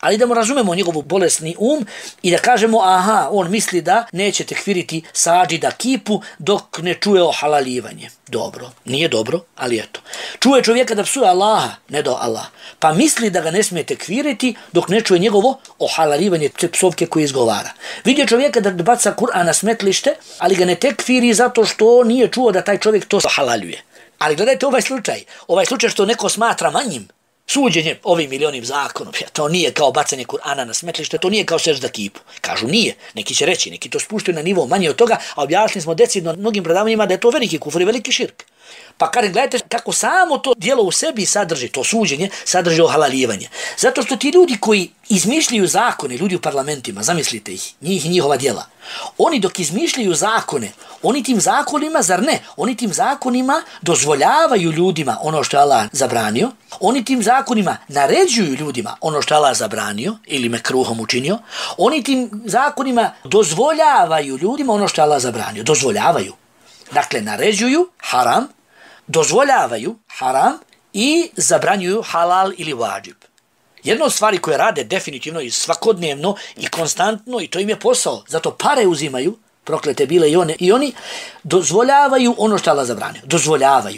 Ali da mu razumemo njegovu bolesni i da kažemo aha, on misli da neće tekfiriti sadžida kipu dok ne čuje ohalaljivanje. Dobro, nije dobro, ali eto. Čuje čovjeka da psuje Allaha, ne do Allah, pa misli da ga ne smije tekfiriti dok ne čuje njegovo ohalaljivanje te psovke koje izgovara. Vidio čovjeka da baca Kur'an na smetlište, ali ga ne tekfiri zato što nije čuo da taj čovjek to ohalaljuje. Ali gledajte ovaj slučaj što neko smatra manjim, suđenje ovim ili onim zakonom, to nije kao bacanje Kur'ana na smetlište, to nije kao sežda kipu. Kažu nije, neki će reći, neki to spuštaju na nivo manje od toga, a objasnili smo decidno mnogim predavanjima da je to veliki kufr i veliki širk. Pa kažem, gledajte kako samo to djelo u sebi sadrži, to suđenje, sadrži ohalaljivanje. Zato što ti ljudi koji izmišljaju zakone, ljudi u parlamentima, zamislite ih, njih i njihova djela, oni dok izmišljaju zakone, oni tim zakonima, zar ne, oni tim zakonima dozvoljavaju ljudima ono što je Allah zabranio, oni tim zakonima naređuju ljudima ono što je Allah zabranio ili mekruhom učinio, oni tim zakonima dozvoljavaju ljudima ono što je Allah zabranio, dozvoljavaju. Dakle, naređuju haram, dozvoljavaju haram i zabranjuju halal ili vađib. Jedna od stvari koje rade definitivno i svakodnevno i konstantno i to im je posao, zato pare uzimaju, proklete bile i oni dozvoljavaju ono što je Allah zabranio, dozvoljavaju.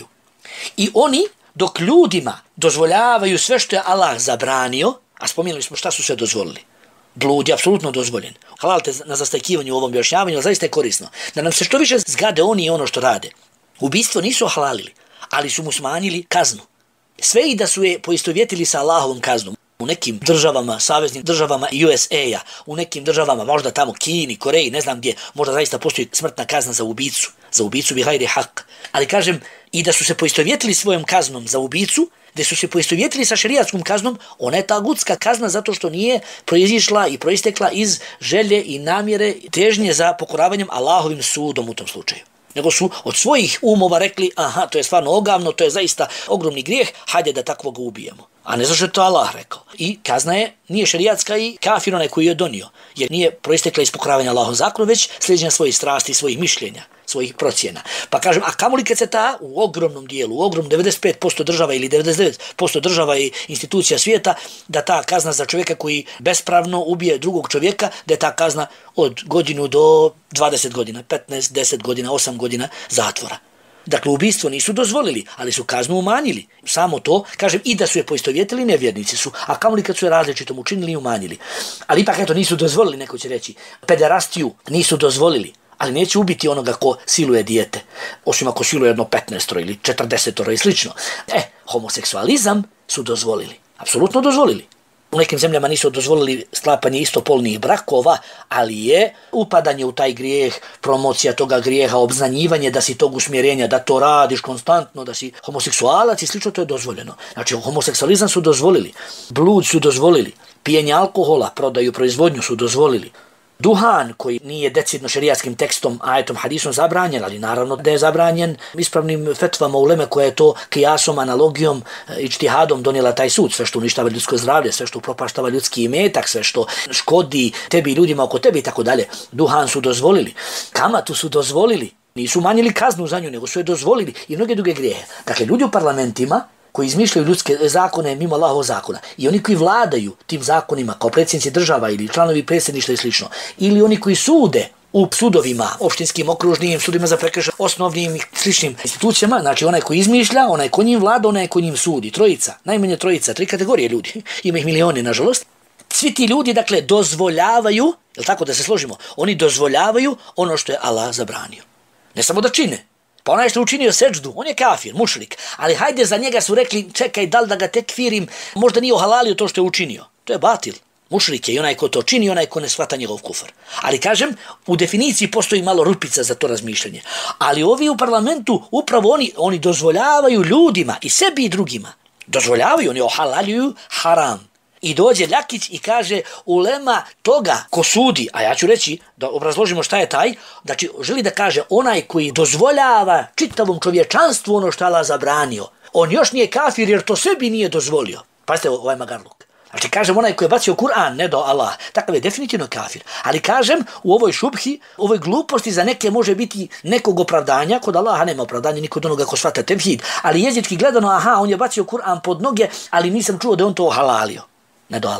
I oni dok ljudima dozvoljavaju sve što je Allah zabranio, a spomenuli smo šta su sve dozvolili, blud je apsolutno dozvoljen. Halalite na zastajkivanju u ovom objašnjavanju, ali zaista je korisno. Da nam se što više zgade oni i ono što rade. Ubistvo nisu halalili, ali su mu smanjili kaznu. Sve i da su je poistovjetili sa Allahovom kaznom. U nekim državama, saveznim državama USA-a, u nekim državama, možda tamo Kini, Koreji, ne znam gdje, možda zaista postoji smrtna kazna za ubicu. Za ubicu bi hajri hak. Ali kažem, i da su se poistovjetili svojom kaznom za ubicu, da su se poistovjetili sa šerijatskom kaznom, ona je ta gudska kazna zato što nije proizišla i proistekla iz želje i namjere težnje za pokoravanjem Allahovim sudom u tom slučaju. Nego su od svojih umova rekli, aha, to je stvarno ogavno, to je zaista ogromni grijeh, hajde da takvog ubijemo. A ne zašto je to Allah rekao. I kazna je, nije šerijatska i kafir onaj koji je donio, jer nije proistekla iz pokoravanja Allahom zakonu, već sljeđenja svojih strasti, svojih mišljenja, svojih procjena. Pa kažem, a kamoli kad se ta u ogromnom dijelu, u ogromnom 95% država ili 99% država i institucija svijeta, da ta kazna za čovjeka koji bespravno ubije drugog čovjeka, da je ta kazna od godinu do 20 godina, 15, 10 godina, 8 godina zatvora. Dakle, ubistvo nisu dozvolili, ali su kaznu umanjili. Samo to, kažem, i da su je poistovjetili, nevjernici su, a kamoli kad su je različitom učinili i umanjili. Ali ipak, eto, nisu dozvolili, neko će reći, pederastiju nisu dozvolili, ali neće ubiti onoga ko siluje dijete, osim ako siluje jedno 15 ili 40 i slično. Homoseksualizam su dozvolili, apsolutno dozvolili. U nekim zemljama nisu dozvolili sklapanje istopolnih brakova, ali je upadanje u taj grijeh, promocija toga grijeha, obznanjivanje da si tog usmjerenja, da to radiš konstantno, da si homoseksualac i slično, to je dozvoljeno. Znači, homoseksualizam su dozvolili, blud su dozvolili, pijenje alkohola, prodaju, proizvodnju su dozvolili. Duhan koji nije decidno šerijatskim tekstom, ajetom, hadisom zabranjen, ali naravno da je zabranjen ispravnim fetvama uleme koja je to kijasom, analogijom, ičtihadom donijela taj sud. Sve što uništava ljudsko zdravlje, sve što upropaštava ljudski imetak, sve što škodi tebi i ljudima oko tebi i tako dalje. Duhan su dozvolili, kamatu su dozvolili, nisu manjili kaznu za nju, nego su je dozvolili i mnoge druge grijehe. Dakle, ljudi u parlamentima koji izmišljaju ljudske zakone mimo Allahovog zakona i oni koji vladaju tim zakonima kao predsjednici država ili članovi predsjedništva i slično, ili oni koji sude u sudovima, opštinskim, okružnim, sudima za prekršaj, osnovnim i sličnim institucijama, znači onaj koji izmišlja, onaj ko njim vlada, onaj ko njim sudi, trojica, najmanje trojica, 3 kategorije ljudi, ima ih milioni nažalost. Svi ti ljudi, dakle, dozvoljavaju, jel tako da se složimo, oni dozvoljavaju ono što je Allah zabranio. Ne samo da čine. Pa onaj što učinio seđdu, on je kafir, mušrik, ali hajde za njega su rekli, čekaj, da li da ga tekfirim, možda nije ohalalio to što je učinio. To je batil. Mušrik je i onaj ko to čini, onaj ko ne shvata njegov kufar. Ali kažem, u definiciji postoji malo rupica za to razmišljanje. Ali ovi u parlamentu, upravo oni dozvoljavaju ljudima i sebi i drugima. Dozvoljavaju, oni ohalaljuju haram. I dođe Ljakić i kaže ulema toga ko sudi, a ja ću reći da obrazložimo šta je taj, znači želi da kaže onaj koji dozvoljava čitavom čovječanstvu ono što je Allah zabranio, on još nije kafir jer to sebi nije dozvolio. Pazite ovaj magarluk. Znači kažem onaj koji je bacio Kur'an, ne do Allah, takav je definitivno kafir. Ali kažem u ovoj šubhi, ovoj gluposti za neke može biti nekog opravdanja, kod Allaha nema opravdanja, ni kod onoga ko shvata tevhid, ali jezički gledano, aha, on je bacio Kur'an pod noge, ali nisam čuo da on to halalio. Ne do Allah.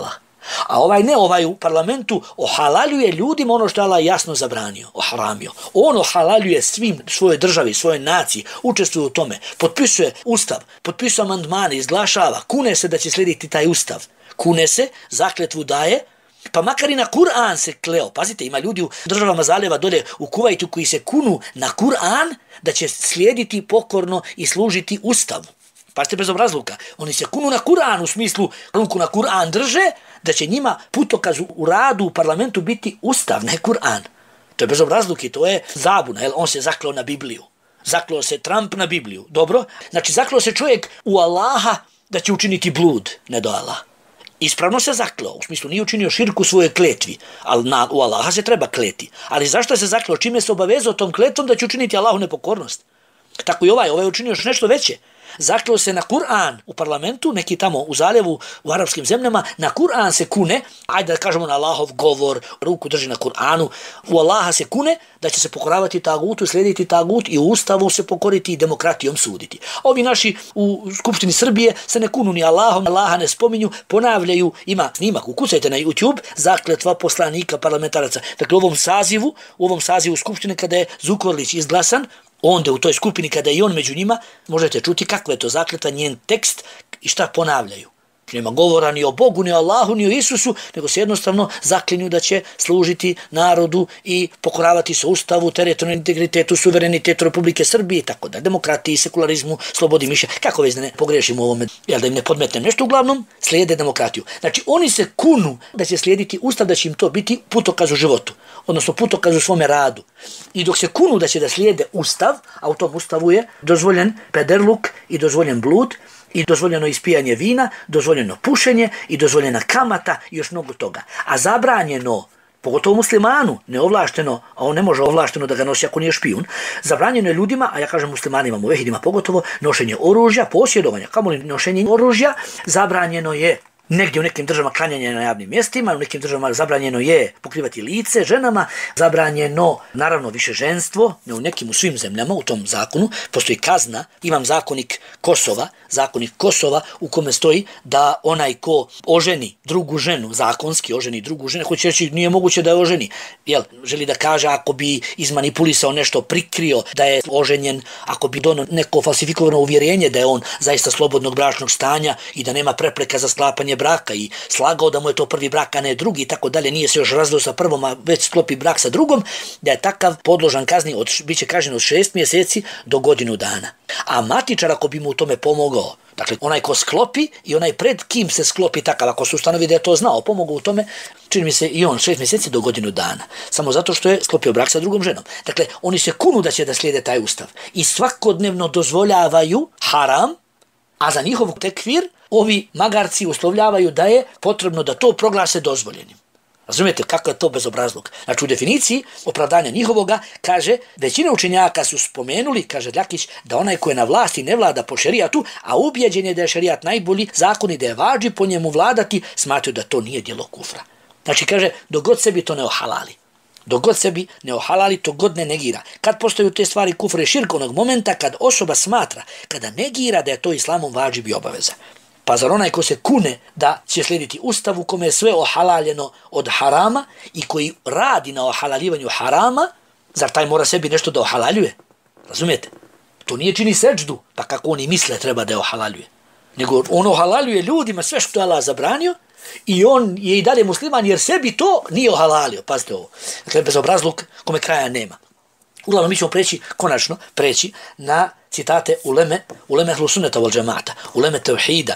A ovaj ne, ovaj u parlamentu ohalaljuje ljudima ono što je Allah jasno zabranio, oharamio. On ohalaljuje svim svojoj državi, svojoj naciji, učestvuje u tome, potpisuje ustav, potpisuje amandmane, izglašava, kune se da će slijediti taj ustav. Kune se, zakletvu daje, pa makar i na Kur'an se kleo. Pazite, ima ljudi u državama zaljeva dole u Kuvajtu koji se kunu na Kur'an da će slijediti pokorno i služiti ustavu. Pazite, bez obrazluka. Oni se kunu na Kur'an u smislu ruku na Kur'an drže, da će njima putokaz u radu u parlamentu biti ustav, ne Kur'an. To je bez obrazluki, to je zabuna, jer on se zakleo na Bibliju. Zakleo se Trump na Bibliju. Dobro? Znači, zakleo se čovjek u Allaha da će učiniti blud, ne do Allaha. Ispravno se zakleo, u smislu nije učinio širku svojoj kletvi, ali u Allaha se treba kleti. Ali zašto se zakleo? Čime se obavezao tom kletvom da će učiniti Allahu nepokornost? Tako i ovaj je učinio još nešto veće. Zakleo se na Kur'an u parlamentu, neki tamo u zaljevu, u arapskim zemljama, na Kur'an se kune, ajde da kažemo na Allahov govor, ruku drži na Kur'anu, u Allaha se kune da će se pokoravati tagutu, slijediti tagut i u ustavu se pokoriti i demokratijom suditi. Ovi naši u Skupštini Srbije se ne kunu ni Allahom, Allaha ne spominju, ponavljaju, ima snimak, ukucajte na YouTube, zakletva poslanika, parlamentaraca. Dakle, u ovom sazivu Skupštine kada je Zukorlić izglasan, onda u toj skupini kada je i on među njima, možete čuti kakva je to zakletva, njen tekst i šta ponavljaju. Nema govora ni o Bogu, ni o Allahu, ni o Isusu, nego se jednostavno zaklinju da će služiti narodu i pokoravati se ustavu, teritorijalnom integritetu, suverenitetu Republike Srbije i tako da. Demokratiji, sekularizmu, slobodi mišljenja. Kako već da ne pogrešimo u ovome, jel da im ne podmetnem nešto, uglavnom slijede demokratiju. Znači oni se kunu da će slijediti ustav, da će im to biti putokaz u životu, odnosno putokaz u svome radu. I dok se kunu da će da slijede ustav, a u tom ustavu je dozvoljen pederluk i dozvoljen blud, i dozvoljeno ispijanje vina, dozvoljeno pušenje i dozvoljena kamata i još mnogo toga. A zabranjeno, pogotovo muslimanu, neovlašteno, a on ne može ovlašteno da ga nosi ako nije špijun, zabranjeno je ljudima, a ja kažem muslimanima, muvehidima pogotovo, nošenje oružja, posjedovanja, kamoli nošenje oružja, zabranjeno je negdje u nekim državama klanjanje na javnim mjestima, u nekim državama zabranjeno je pokrivati lice ženama, zabranjeno naravno više ženstvo, ne u nekim, u svim zemljama u tom zakonu postoji kazna. Imam zakonik Kosova u kome stoji da onaj ko oženi drugu ženu, zakonski oženi drugu ženu, hoće reći nije moguće da je oženi, želi da kaže ako bi izmanipulisao nešto, prikrio da je oženjen, ako bi donio neko falsifikovano uvjerenje da je on zaista slobodnog bračnog stanja i da nema prepreka za sklapanje braka i slagao da mu je to prvi brak, a ne drugi i tako dalje, nije se još razdao sa prvom, a već sklopi brak sa drugom, da je takav podložan kazni, bit će kažnjen od 6 mjeseci do godinu dana. A matičar ako bi mu u tome pomogao, dakle onaj ko sklopi i onaj pred kim se sklopi takav, ako se ustanovi da je to znao, pomogao u tome, čini mi se i on 6 mjeseci do godinu dana, samo zato što je sklopio brak sa drugom ženom. Dakle, oni se kunu da će da slijede taj ustav i svakodnevno dozvoljavaju haram, a za njihov tekfir ovi magarci uslovljavaju da je potrebno da to proglase dozvoljenim. Razumijete kako je to bezobrazluk? Znači u definiciji opravdanja njihovoga kaže, većina učenjaka su spomenuli, kaže Ljakić, da onaj ko je na vlasti ne vlada po šerijatu, a ubijeđen je da je šerijat najbolji zakon i da je vađi po njemu vladati, smatraju da to nije djelo kufra. Znači kaže, dok god sebi to ne ohalali. Dok god sebi ne ohalali, to god ne negira. Kad postaju te stvari kufre i širk, onog momenta kad osoba smatra, kada negira da je to islamom vađib i obaveza. Pa zar onaj ko se kune da će slijediti ustavu kome je sve ohalaljeno od harama i koji radi na ohalalivanju harama, zar taj mora sebi nešto da ohalaljuje? Razumijete? To nije čini seđdu, pa kako oni misle treba da je ohalaljuje. Nego on ohalaljuje ljudima sve što je Allah zabranio i on je i dalje musliman jer sebi to nije ohalalio. Pazite ovo. Dakle, bezobrazluk kome kraja nema. Uglavnom mi ćemo konačno preći na citate uleme ehlu sunneta wal džemata, uleme tevhida,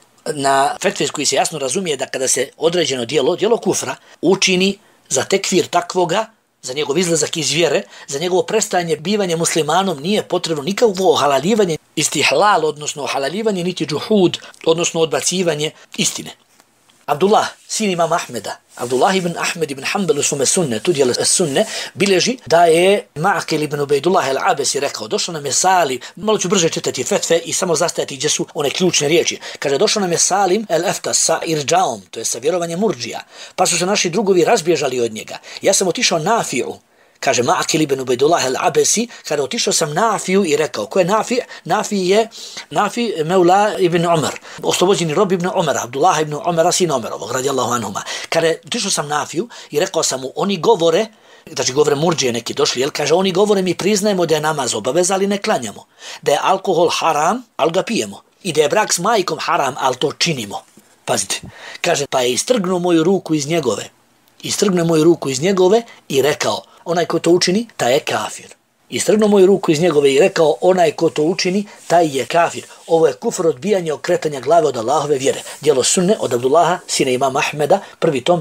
na fetve koji se jasno razumije da kada se određeno djelo kufra učini za tekfir takvoga, za njegov izlazak iz vjere, za njegovo prestajanje bivanje muslimanom nije potrebno nikakvo ohalaljivanje istihlal, odnosno ohalaljivanje, niti džuhud, odnosno odbacivanje istine. Abdullah, sin imam Ahmeda, Abdullah ibn Ahmed ibn Hanbal u svome sunnetu, dijel sunne, bileži da je Ma'akil ibn Ubejdullah el-Abesi rekao, došao nam je Salim, malo ću brže čitati fetve i samo zastajati gdje su one ključne riječi. Kaže, došao nam je Salim el-Eftas sa irđaom, to je sa vjerovanjem murđija, pa su se naši drugovi razbježali od njega. Ja sam otišao Nafi'u, Kaže Ma'akil ibn Ubejdullah al-Abesi, kada otišao sam Nafiju i rekao, ko je Nafi? Nafi Meula ibn Umar, oslobođeni rob ibn Umara, Abdullah ibn Umara, sin Umarovog, radijallahu anhuma. Kada otišao sam Nafiju i rekao sam mu, oni govore, znači govore murdžije neki došli, jel, kaže, oni govore, mi priznajemo da je namaz obaveza, ali ne klanjamo. Da je alkohol haram, ali ga pijemo. I da je brak s majkom haram, ali to činimo. Pazite, kaže, pa je istrgnuo moju ruku iz njegove i rekao, onaj ko to učini, taj je kafir. Istrgnuo moju ruku iz njegove i rekao, onaj ko to učini, taj je kafir. Ovo je kufr, odbijanje, okretanja glave od Allahove vjere. Djelo Sunne od Abdullaha, sina imama Ahmeda, prvi tom,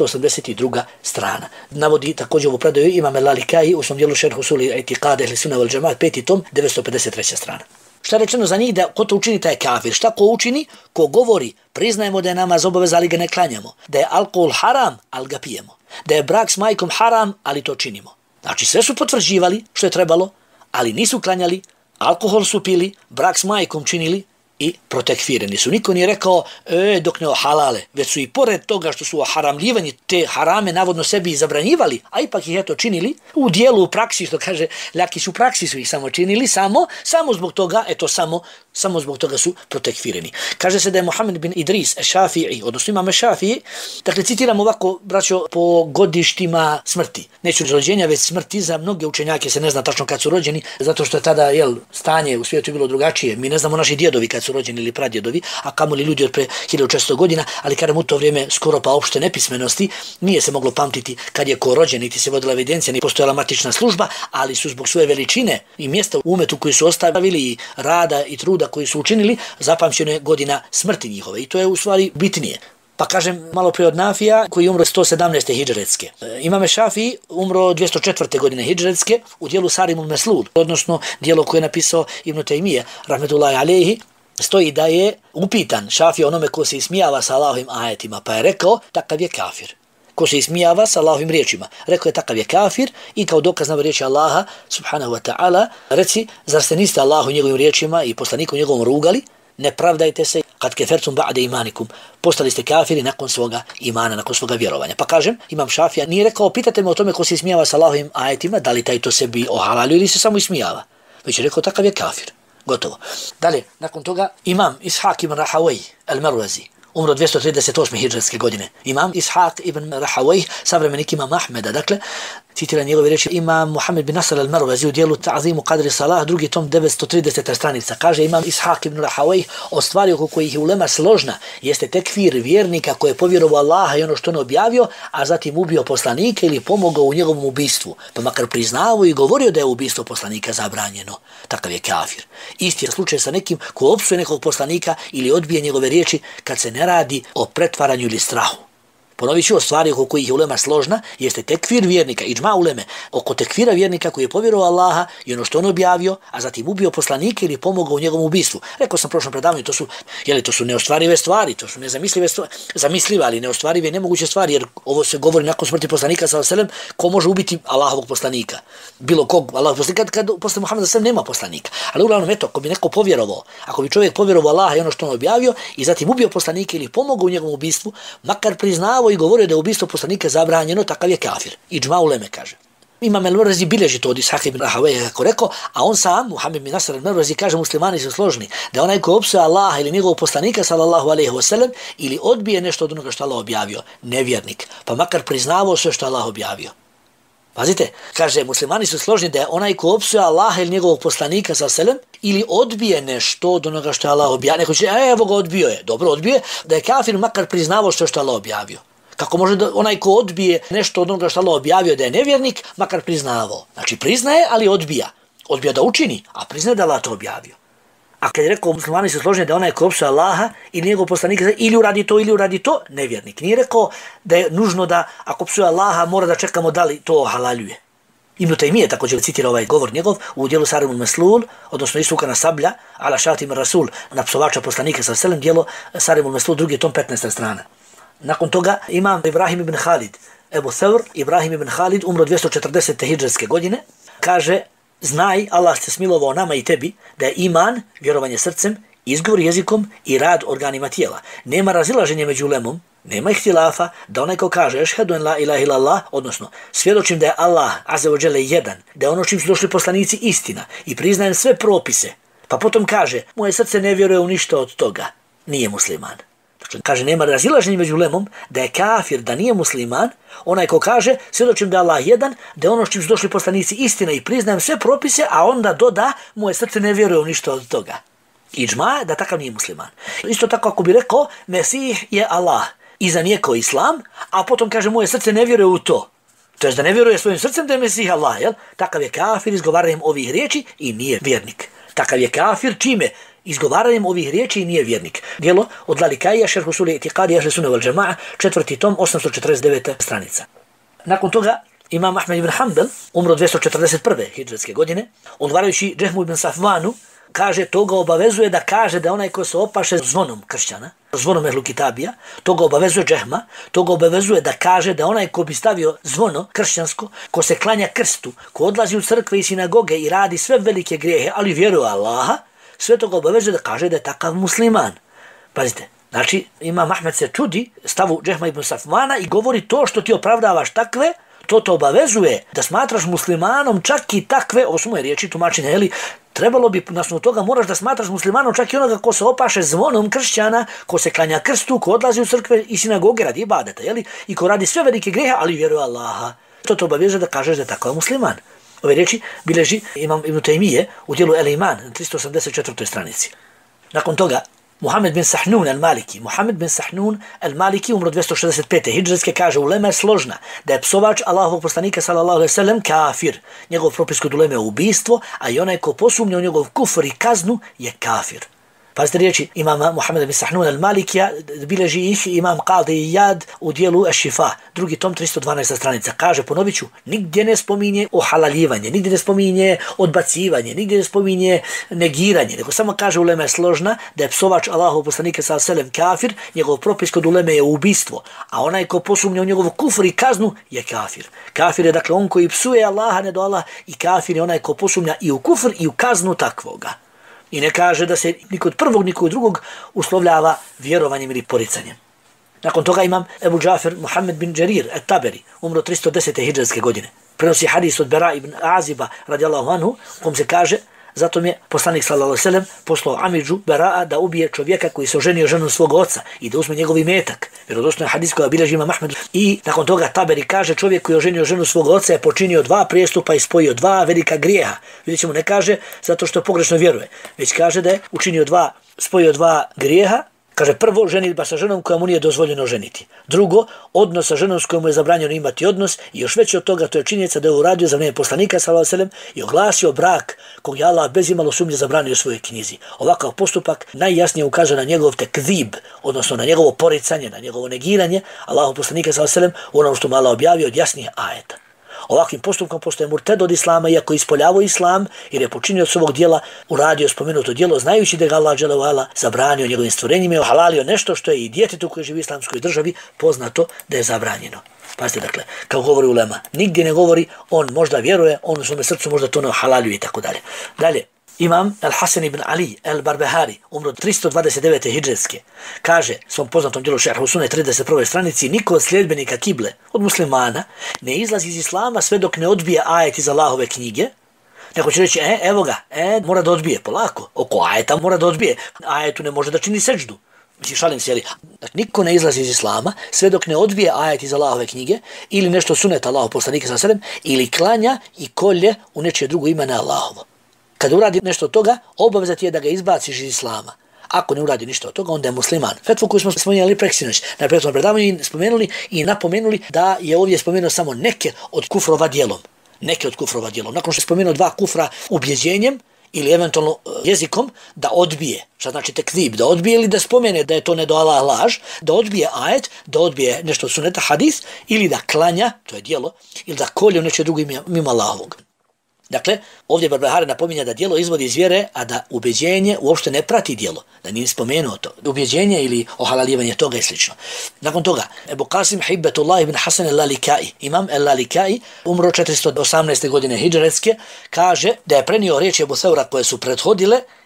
382. strana. Navodi također ovo predaju imam al-Lalikaji u svom djelu Šerh Usuli Itiqad ehli sunna wal džemaat, peti tom, 953. strana. Šta je rečeno za njih da ko to učini, taj je kafir? Šta ko učini? Ko govori, priznajemo da je namaz obaveza, ali ga ne klanjamo. Da je alkohol haram, ali ga pijemo. Da je brak s majkom haram, ali to činimo. Znači sve su potvrđivali što je trebalo, ali nisu klanjali, alkohol su pili, brak s majkom činili i protekfireni su. Niko nije rekao dok ne ohalale, već su i pored toga što su oharamljivani te harame navodno sebi i zabranjivali, a ipak ih eto činili u dijelu, u praksi, što kaže Ljakić, u praksi su ih samo činili, samo zbog toga, samo zbog toga su protekfireni. Kaže se da je Muhammed bin Idris Šafii, odnosno imam Šafii, dakle citiram ovako, braćo, po godištima smrti. Neću rođenja, već smrti, za mnoge učenjake se ne zna tačno kad su rođeni, zato što je tada stanje u svijetu bilo drugačije. Mi ne znamo naši djedovi kad su rođeni ili pradjedovi, a kamoli ljudi od pre 1400 godina, ali kada mu to vrijeme skoro pa opšte nepismenosti, nije se moglo pamtiti kad je ko rođen, niti se vodila evidencija, ni postojala matična služba, ali su zbog svoje veličine i mjesta u umetu koji su ostavili i rada i truda koji su učinili, zapamćeno je godina smrti njihove i to je u stvari bitnije. Pa kažem malo prije od Nafija koji je umro 117. hidžretske. Imam Šafii umro 204. godine hidžretske u dijelu Sarimul Meslul, odnosno dijelo koje je napisao Ibn Taymije, rahmetullahi alejhi, stoji da je upitan Šafija onome ko se ismijava sa Allahovim ajetima, pa je rekao takav je kafir. Ko se ismijava sa Allahovim riječima, rekao je takav je kafir i kao dokaz na riječi Allaha subhanahu wa ta'ala reci, zar se niste Allahu njegovim riječima i poslaniku njegovom rugali? Ne pravdajte se, kad kefertum ba'de imanikum, postali ste kafiri nakon svoga imana, nakon svoga vjerovanja. Pa kažem, imam Šafija nije rekao, pitate me o tome ko se ismijava sa Allahovim ajetima, da li taj to sebi ohalalio ili se samo ismijava. Već je rekao, takav je kafir. Gotovo. Dalje, nakon toga, imam Ishaq ibn Rahawayh al-Marwazi, umro 238. hidžretske godine. Imam Ishaq ibn Rahawayh, savremenik imam Ahmeda, dakle, citiram njegove riječi, imam Muhammed bin Nasr al-Marwazi u dijelu Ta'zimu Qadri Salah, drugi tom 930. stranica. Kaže imam Ishaq ibn Rahawayh, o stvari oko kojih je ulema složna, jeste tekfir vjernika koji je povjerovao Allaha i ono što on objavio, a zatim ubio poslanika ili pomogao u njegovom ubistvu, pa makar priznao i govorio da je ubistvo poslanika zabranjeno. Takav je kafir. Isti je slučaj sa nekim ko opsuje nekog poslanika ili odbije njegove riječi kad se ne radi o pretvaranju ili strahu. Ponovit ću, o stvari oko kojih je ulema složna jeste tekfir vjernika, iđma uleme, oko tekfira vjernika koji je povjerovao Allaha i ono što on objavio, a zatim ubio poslanike ili pomogao u njegovom ubistvu. Rekao sam prošlom predavanju, to su neostvarive stvari, to su nezamislive stvari, zamislive, ali neostvarive i nemoguće stvari, jer ovo se govori nakon smrti poslanika sallallahu alejhi ve sellem, ko može ubiti Allahovog poslanika, bilo kog Allahovog poslanika, kad posle Muhameda sallallahu nema poslanika. Ali uglavnom, eto, ako bi neko povjerovao, ako bi čovjek povjerovao Allaha i ono što on objavio i zatim ubio poslanike ili pomogao u njegovom ubistvu, makar priznao i govorio da je ubistvo poslanika zabranjeno, takav je kafir. Iđma uleme kaže. Imam al-Marwazi bilježi to od Ishaq ibn Rahawayh kako rekao, a on sam, Muhammed bin Nasr al-Marwazi, kaže muslimani su složni, da onaj ko opsuje Allaha ili njegovog poslanika sallallahu alejhi ve sellem ili odbije nešto od onoga što Allah objavio, nevjernik, pa makar priznavao sve što Allah objavio. Pazite, kaže, muslimani su složni da je onaj ko opsuje Allaha ili njegovog poslanika sallallahu alejhi ve sellem ili odbije nešto od onoga što Allah objavio. Neko će, evo ga odbio je, dobro odbio je, da je kafir makar priznavao sve što Allah objavio. Kako može da onaj ko odbije nešto od onoga što Allah objavio da je nevjernik, makar priznavao. Znači priznaje, ali odbija. Odbija da učini, a priznaje da Allah to objavio. A kad je rekao, muslimani su složeni da onaj ko opsuje Allaha ili njegov poslanika ili uradi to, nevjernik. Nije rekao da je nužno da ako opsuje Allaha mora da čekamo da li to halaljuje. Ibn Taymije također citira ovaj govor njegov u dijelu Sarimul Meslul, odnosno isukana sablja, ala šatim rasul, na psovača poslanika sa selem, dijelo Sarimul Meslul, drugi tom 15. strana. Nakon toga imam Ibrahim ibn Khalid, Ebu Thawr, Ibrahim ibn Khalid, umro 240. hidžretske godine, kaže, znaj, Allah se smilovao nama i tebi, da je iman, vjerovanje srcem, izgovor jezikom i rad organima tijela. Nema razilaženja među ulemom, Nema ihtilafa da onaj ko kaže ešhedu en la ilaha illallah, odnosno svjedočim da je Allah azza wa dželle jedan, da je ono čim su došli poslanici istina i priznajem sve propise, pa potom kaže moje srce ne vjeruje u ništa od toga, nije musliman. Dakle, kaže nema razilaženja među ulemom da je kafir, da nije musliman, onaj ko kaže svjedočim da je Allah jedan, da je ono čim su došli poslanici istina i priznajem sve propise, a onda doda moje srce ne vjeruje u ništa od toga. Iđma da takav nije musliman. Isto tako ako bi rekao Mesih je Allah i zanijekao islam, a potom kaže moje srce ne vjeruje u to. To jest da ne vjeruje svojim srcem da je Mesih Allah, jel? Takav je kafir izgovaranjem ovih riječi i nije vjernik. Takav je kafir čime? Izgovaranjem ovih riječi i nije vjernik. Djelo od Lalikaija, šerh usuli itiqadi ahli sunne wal džema'a, 4. tom, 849. stranica. Nakon toga Imam Ahmed ibn Hanbal, umro 241. hidžretske godine, odgovarajući Džehmu ibn Safvanu, kaže, to ga obavezuje da kaže da onaj ko se opaše zvonom kršćana, zvonom ehlu kitabija, to ga obavezuje Džehma, to ga obavezuje da kaže da onaj ko bi stavio zvono kršćansko, ko se klanja krstu, ko odlazi u crkve i sinagoge i radi sve velike grijehe, ali vjeruje Allaha, sve to ga obavezuje da kaže da je takav musliman. Pazite, znači Imam Ahmed se čudi stavu Džehma ibn Safvana i govori to što ti opravdavaš takve, to te obavezuje da smatraš muslimanom čak i takve, ovo su moje riječi, tumačenja, jeli, trebalo bi, na osnovu toga moraš da smatraš muslimanom čak i onoga ko se opaše zvonom kršćana, ko se klanja krstu, ko odlazi u crkve i sinagoge radi ibadeta, jeli, i ko radi sve velike grehe, ali vjeruje Allaha. To te obavezuje da kažeš da je takav musliman. Ove riječi bileži Imam Ibn Taymije u dijelu El Iman na 384. stranici. Nakon toga Muhammed bin Sahnun al-Maliki. Muhammed bin Sahnun al-Maliki umro 265. hidžretske, kaže ulema je složna da je psovač Allahovog poslanika sallallahu alejhi ve sellem kafir. Njegov propis kod uleme je ubistvo, a i onaj ko posumnja u njegov kufr i kaznu je kafir. Pazite riječi imama Muhammed bin Sahnun al-Malikija, bileži ih imam Qadi Iyad u dijelu Eš-Šifa, 2. tom, 312. stranica. Kaže, ponovit ću, nigdje ne spominje ohalaljivanje, nigdje ne spominje odbacivanje, nigdje ne spominje negiranje, nego samo kaže ulema je složna da je psovač Allahov poslanika sallallahu alejhi ve sellem kafir, njegov propis kod uleme je ubistvo, a onaj ko posumnja u njegov kufr i kaznu je kafir. Kafir je dakle on koji psuje Allaha, ne do Allah, i kafir je onaj ko posumnja i u kufr i u kaznu takvoga. I ne kaže da se ni kod prvog, ni kod drugog uslovljava vjerovanjem ili poricanjem. Nakon toga imam Ebu Džafer Muhammed bin Đarir at-Taberi, umro 310. hidžretske godine. Prenosi hadis od Bera ibn Aziba radijallahu anhu, kom se kaže, zato mi je poslanik sallallahu alejhi ve sellem poslao Amidžu Bera'a da ubije čovjeka koji se oženio ženom svog oca i da uzme njegov imetak. Vjerodostojno je hadis koja bilježi Imam Ahmed. I nakon toga Taberi kaže, čovjek koji je oženio ženu svog oca je počinio 2 prijestupa i spojio 2 velika grijeha. Vidjet ćemo, ne kaže zato što pogrešno vjeruje, već kaže da je spojio 2 grijeha. Kaže, prvo, ženitba sa ženom koja mu nije dozvoljeno ženiti. Drugo, odnos sa ženom s kojom mu je zabranjeno imati odnos, i još veće od toga to je činjenica da je uradio za vrijeme poslanika sallallahu alejhi ve sellem i oglasio brak kog je Allah bez imalo sumnje zabranio u svojoj knjizi. Ovakav postupak najjasnije ukazuje na njegov tekzib, odnosno na njegovo poricanje, na njegovo negiranje Allahov poslanika sallallahu alejhi ve sellem u onom što mu Allah objavio od jasnih ajeta. Ovakvim postupkom postaje murted od islama, iako je ispoljavao islam, jer je počinio od svog dijela, uradio spomenuto dijelo, znajući da ga Allah dželle ve ala zabranio njegovim stvorenjima i ohalalio nešto što je i djetetu koji živi u islamskoj državi poznato da je zabranjeno. Pazite, dakle, kao govori ulema, nigdje ne govori on možda vjeruje, on u svome srcu možda to ne ohalaljuje i tako dalje. Dalje, Imam Al-Hasan ibn Ali al-Barbahari, umro 329. hidžretske, kaže svom poznatom djelu Šerh Usune 31. stranici, niko od sljedbenika kible, od muslimana, ne izlazi iz islama sve dok ne odbije ajet iz Allahove knjige. Neko će reći, evo ga, mora da odbije, polako, oko ajeta mora da odbije, ajetu ne može da čini seđdu. Mislim, šalim se, niko ne izlazi iz islama sve dok ne odbije ajet iz Allahove knjige ili nešto suneta Allahov poslanika sallallahu alejhi ve sellem ili klanja i kolje u nečije drugo ime na Allahovo. Kada uradi nešto od toga, obaveza ti je da ga izbaciš iz islama. Ako ne uradi ništa od toga, onda je musliman. Fetvu koju smo spomenuli preksinoć na prethodnom predavanju spomenuli i napomenuli da je ovdje spomenuo samo neke od kufrova djelom. Neke od kufrova djelom. Nakon što je spomenuo 2 kufra ubjeđenjem ili eventualno jezikom, da odbije. Šta znači tekzib? Da odbije ili da spomene da je to ne do Allah laž, da odbije ajet, da odbije nešto od suneta hadis, ili da klanja, to je djelo, ili da kolje u neče drugo mimo Allahovog. Dakle, ovdje Barbahari napominja da djelo izvodi iz vjere, a da ubeđenje uopšte ne prati djelo, da nije spomenuo to. Ubeđenje ili ohalaljivanje toga i slično. Nakon toga, Ebu Qasim Hibbetullah ibn Hasan al-Lalikai, imam al-Lalikai, umro 418. godine hidžretske, kaže da je prenio riječi Ebu Seura koje su prethodile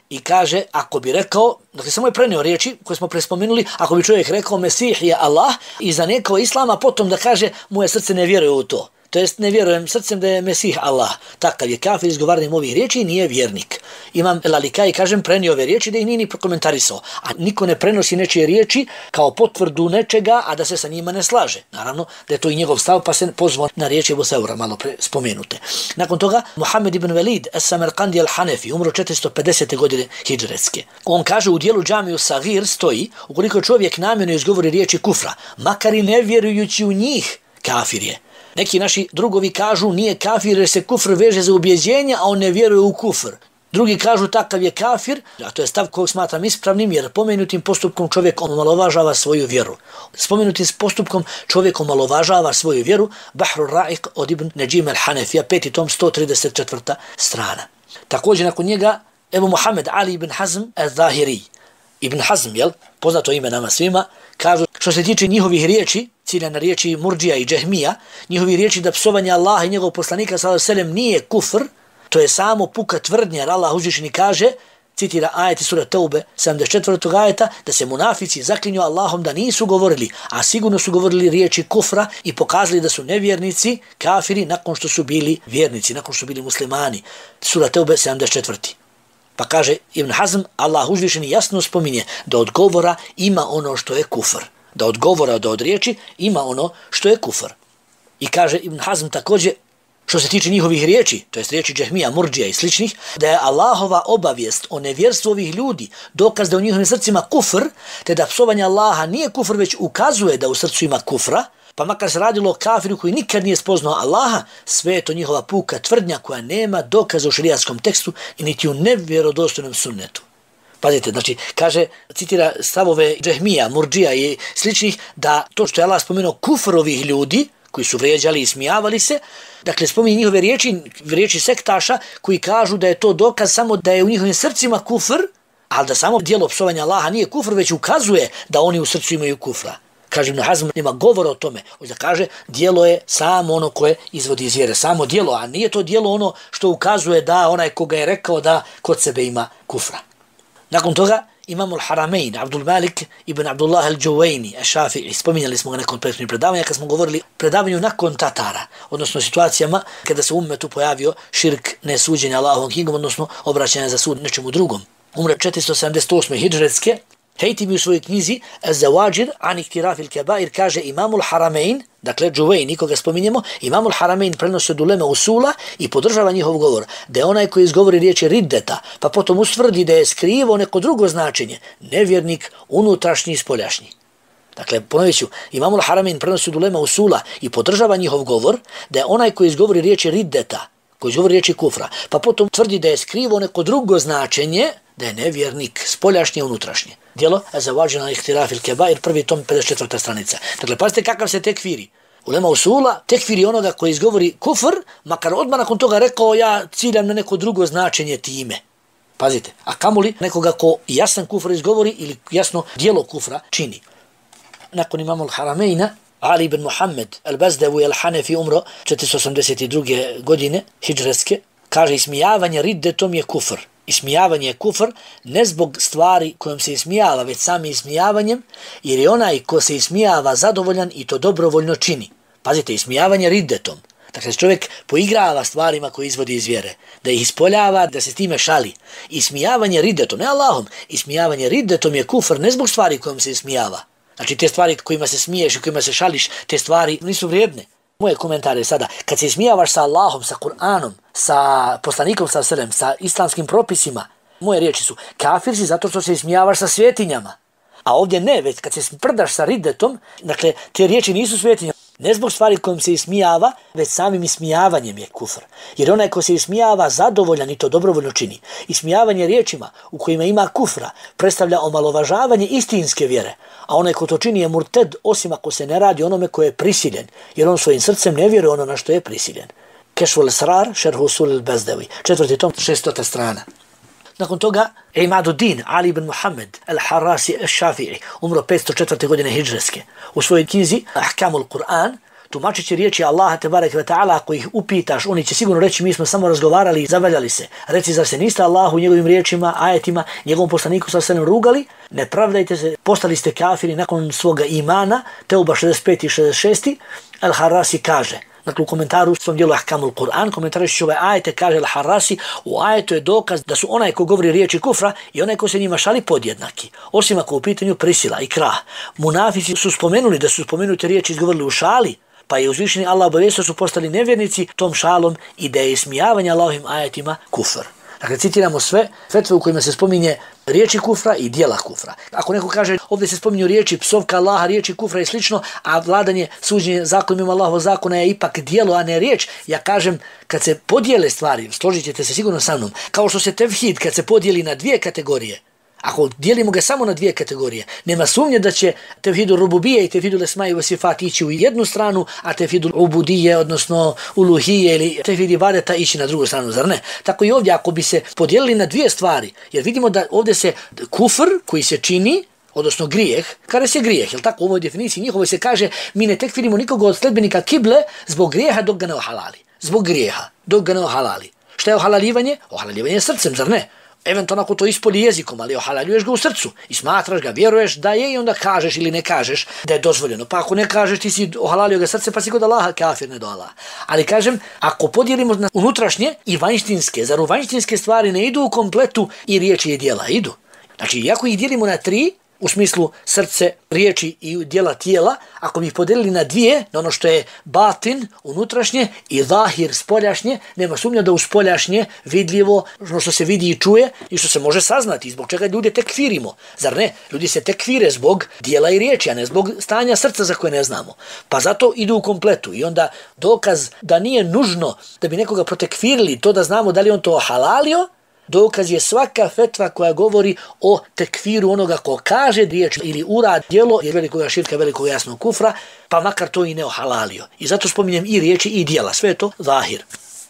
I kaže, ako bi rekao, dakle samo je prenio riječi koje smo prespomenuli, ako bi čovjek rekao Mesih je Allah i zanekao Islama, potom da kaže moje srce ne vjeruje u to. To jest ne vjerujem srcem da je Mesih Allah. Takav je kafir izgovaranjem ovih riječi i nije vjernik. Imam Lalikai, kažem, prenio ove riječi da ih nije ni prokomentarisao. A niko ne prenosi nečije riječi kao potvrdu nečega, a da se sa njima ne slaže. Naravno da je to i njegov stav, pa se pozvao na riječi Ebu Seura, malo pre spomenute. Nakon toga, Muhammed ibn Velid es-Samarkandi al-Hanefi, umro 450. godine hidžretske. On kaže u dijelu Džamiju Sagir stoji, ukoliko čovjek namjerno izgovori riječi kufra, makar i ne vjerujući u njih, kafir je. Neki naši drugovi kažu nije kafir jer se kufr veže za ubjeđenje, a on ne vjeruje u kufr. Drugi kažu takav je kafir, a to je stav kojeg smatram ispravnim jer pomenutim postupkom čovjek omalovažava svoju vjeru. Spomenutim postupkom čovjek omalovažava svoju vjeru. Bahru Ra'iq od Ibn Najim al-Hanefija, 5. tom, 134. strana. Također nakon njega Ebu Muhammed Ali ibn Hazm al-Zahiri. Ibn Hazm, jel, poznato ime nama svima, kažu što se tiče njihovih riječi, cilja na riječi Murdžija i Džehmija, njihovi riječi da psovanje Allaha i njegovog poslanika sallallahu alejhi ve sellem nije kufr, to je samo puka tvrdnja, jer Allah uzvišeni kaže, citira ajeti sura Taube 74. ajeta, da se munafici zaklinju Allahom da nisu govorili, a sigurno su govorili riječi kufra i pokazali da su nevjernici, kafiri, nakon što su bili vjernici, nakon što su bili muslimani. Sura Taube 74. Pa kaže Ibn Hazm, Allah uzvišeni jasno spominje da od govora ima ono što je kufr. Da od govora, da od riječi ima ono što je kufr. I kaže Ibn Hazm također, što se tiče njihovih riječi, to jest riječi Džehmija, Murdžija i sličnih, da je Allahova obavijest o nevjerstvu ovih ljudi dokaz da u njihovim srcima kufr, te da psovanje Allaha nije kufr, već ukazuje da u srcu ima kufra, pa makar se radilo o kafiru koji nikad nije spoznao Allaha, sve je to njihova puka tvrdnja koja nema dokaza u šerijatskom tekstu i niti u nevjerodostojnom sunnetu. Pazite, znači, kaže, citira stavove Džehmija, Murdžija i sličnih, da to što je Allah spomenuo kufr ovih ljudi, koji su vrijeđali i smijavali se, dakle, spominje njihove riječi sektaša koji kažu da je to dokaz samo da je u njihovim srcima kufr, ali da samo djelo psovanja Allaha nije kufr, već ukazuje da oni u srcu imaju kufra. Kaže Ibn Hazm, nema govora o tome. Hoće da kaže, djelo je samo ono koje izvodi iz vjere. Samo djelo, a nije to djelo ono što ukazuje da onaj koga je rekao da kod sebe ima kufra. Nakon toga imamo al-Haramein, Abdul Malik ibn Abdullah al-Juwayni, al-Shafi'i. Spominjali smo ga nakon prethodnih predavanja kad smo govorili predavanju nakon Tatara, odnosno situacijama kada se u ummetu pojavio širk nesuđenja Allahovom knjigom, odnosno obraćanja za sud nečemu drugom. Umre 478. hidžretske. Hejtimi u svojoj knjizi Az-Zawajir an iktiraf al-Kabair kaže Imamul Haramein, dakle Juwayni koga spominjemo, Imamul Haramein prenosi od uleme usula i podržava njihov govor, da je onaj koji izgovori riječi riddeta, pa potom ustvrdi da je skrivo neko drugo značenje, nevjernik, unutrašnji i spoljašnji. Dakle, ponovit ću, Imamul Haramein prenosi od uleme usula i podržava njihov govor, da je onaj koji izgovori riječi riddeta, koji izgovori riječi kufra, pa potom tvrdi da je skrivo neko drugo značenje, da je nevjernik, spoljašnje i unutrašnje. Djelo Az-Zawajir an iktiraf al-Kabair, 1. tom, 54. stranica. Dakle, pazite kakav se tekfiri. Ulema usula tekfiri onoga koji izgovori kufr, makar odmah nakon toga rekao ja ciljam na neko drugo značenje time. Pazite, a kamoli nekoga ko jasan kufr izgovori ili jasno djelo kufra čini. Nakon imamo al-Harameina, Ali ibn Muhammed al-Bazdawi al-Hanefi umro 482. godine hidžretske, kaže ismijavanje riddetom je kufr. Ismijavanje je kufr ne zbog stvari kojom se ismijava, već sami ismijavanjem, jer je onaj ko se ismijava zadovoljan i to dobrovoljno čini. Pazite, ismijavanje riddetom. Dakle, čovjek poigrava stvarima koje izvodi iz vjere, da ih ispoljava, da se s time šali. Ismijavanje riddetom, ne Allahom, ismijavanje riddetom je kufr ne zbog stvari kojom se ismijava. Znači, te stvari kojima se smiješ i kojima se šališ, te stvari nisu vrijedne. Moje komentare sada, kad se ismijavaš sa Allahom, sa Kur'anom, sa poslanikom sa selem, sa islamskim propisima, moje riječi su, kafir si zato što se ismijavaš sa svjetinjama. A ovdje ne, već kad se sprdaš sa riddetom, dakle, te riječi nisu svjetinja. Ne zbog stvari kojim se ismijava, već samim ismijavanjem je kufr. Jer onaj ko se ismijava zadovoljan i to dobrovoljno čini. Ismijavanje riječima u kojima ima kufra predstavlja omalovažavanje istinske vjere. A onaj ko to čini je murted, osim ako se ne radi onome ko je prisiljen. Jer on svojim srcem ne vjeruje ono na što je prisiljen. Kešful Esrar, Šerh Usul al-Bazdawi, 4. tom, 600. strana. Nakon toga, Imaduddin Ali ibn Muhammed al-Harrasi al-Shafi'i, umro 504. godine hidžretske. U svojoj knjizi Ahkamul Kur'an, tumačeći riječi Allaha tebareke ve ta'ala, ako ih upitaš, oni će sigurno reći mi smo samo razgovarali i zabavljali se. Reci, zar se niste Allahu njegovim riječima, ajetima, njegovom poslaniku sa selam rugali? Ne pravdajte se, postali ste kafiri nakon svoga imana. Teuba 65 i 66. Al-Harasi kaže, dakle u komentaru u svom dijelu Ahkamul Kur'an, komentariši ove ajete, kaže Al-Harasi, u ajetu je dokaz da su onaj ko govori riječi kufra i onaj ko se njima šali podjednaki. Osim ako u pitanju prisila i krah. Munafici su spomenuli da su spomenute riječi izgovorili u šali, pa je uzvišeni Allah obavijestio su postali nevjernici tom šalom i da je ismijavanje Allahovim ajetima kufr. Dakle, citiramo sve fetve u kojima se spominje riječi kufra i dijela kufra. Ako neko kaže ovdje se spominju riječi psovka Allaha, riječi kufra i slično, a vladanje, suđenje zakonima Allahovog zakona je ipak dijelo, a ne riječ, ja kažem kad se podijele stvari, složit ćete se sigurno sa mnom, kao što se tevhid kad se podijeli na dvije kategorije, ako dijelimo ga samo na dvije kategorije, nema sumnje da će tevhidu rububije i tevhidu lesma i vasifat ići u jednu stranu, a tevhidu ubudije, odnosno uluhije ili tevhid ibadeta ići na drugu stranu, zar ne? Tako i ovdje, ako bi se podijelili na dvije stvari, jer vidimo da ovdje se kufr koji se čini, odnosno grijeh, kada se grijeh, jel tako u ovoj definiciji njihovoj se kaže mi ne tekfirimo nikoga od sledbenika kible zbog grijeha dok ga ne ohalali. Zbog grijeha dok ga ne ohalali. Šta je ohalaljivanje? Ohalaljivanje je srcem, zar ne? Eventualno ako to ispoli jezikom, ali ohalaljuješ ga u srcu i smatraš ga, vjeruješ da je i onda kažeš ili ne kažeš da je dozvoljeno. Pa ako ne kažeš ti si ohalalio ga srce pa si kod Allaha kafir, ne do Allaha. Ali kažem, ako podijelimo na unutrašnje i vanjštinske, zar u vanjštinske stvari ne idu u kompletu i riječi i djela idu? Znači, iako ih dijelimo na tri, u smislu srce, riječi i djela tijela, ako bi ih podelili na dvije, na ono što je batin, unutrašnje, i zahir, spoljašnje, nema sumnja da u spoljašnje vidljivo, ono što se vidi i čuje i što se može saznati, zbog čega ljude tekfirimo. Zar ne? Ljudi se tekfire zbog djela i riječi, a ne zbog stanja srca za koje ne znamo. Pa zato idu u kompletu i onda dokaz da nije nužno da bi nekoga protekfirili, to da znamo da li on to halalio, dokaz je svaka fetva koja govori o tekfiru onoga ko kaže riječ ili urad djelo jer velikoga širka, velikog jasnog kufra, pa makar to i ne ohalalio. I zato spominjem i riječi i djela, sve je to zahir.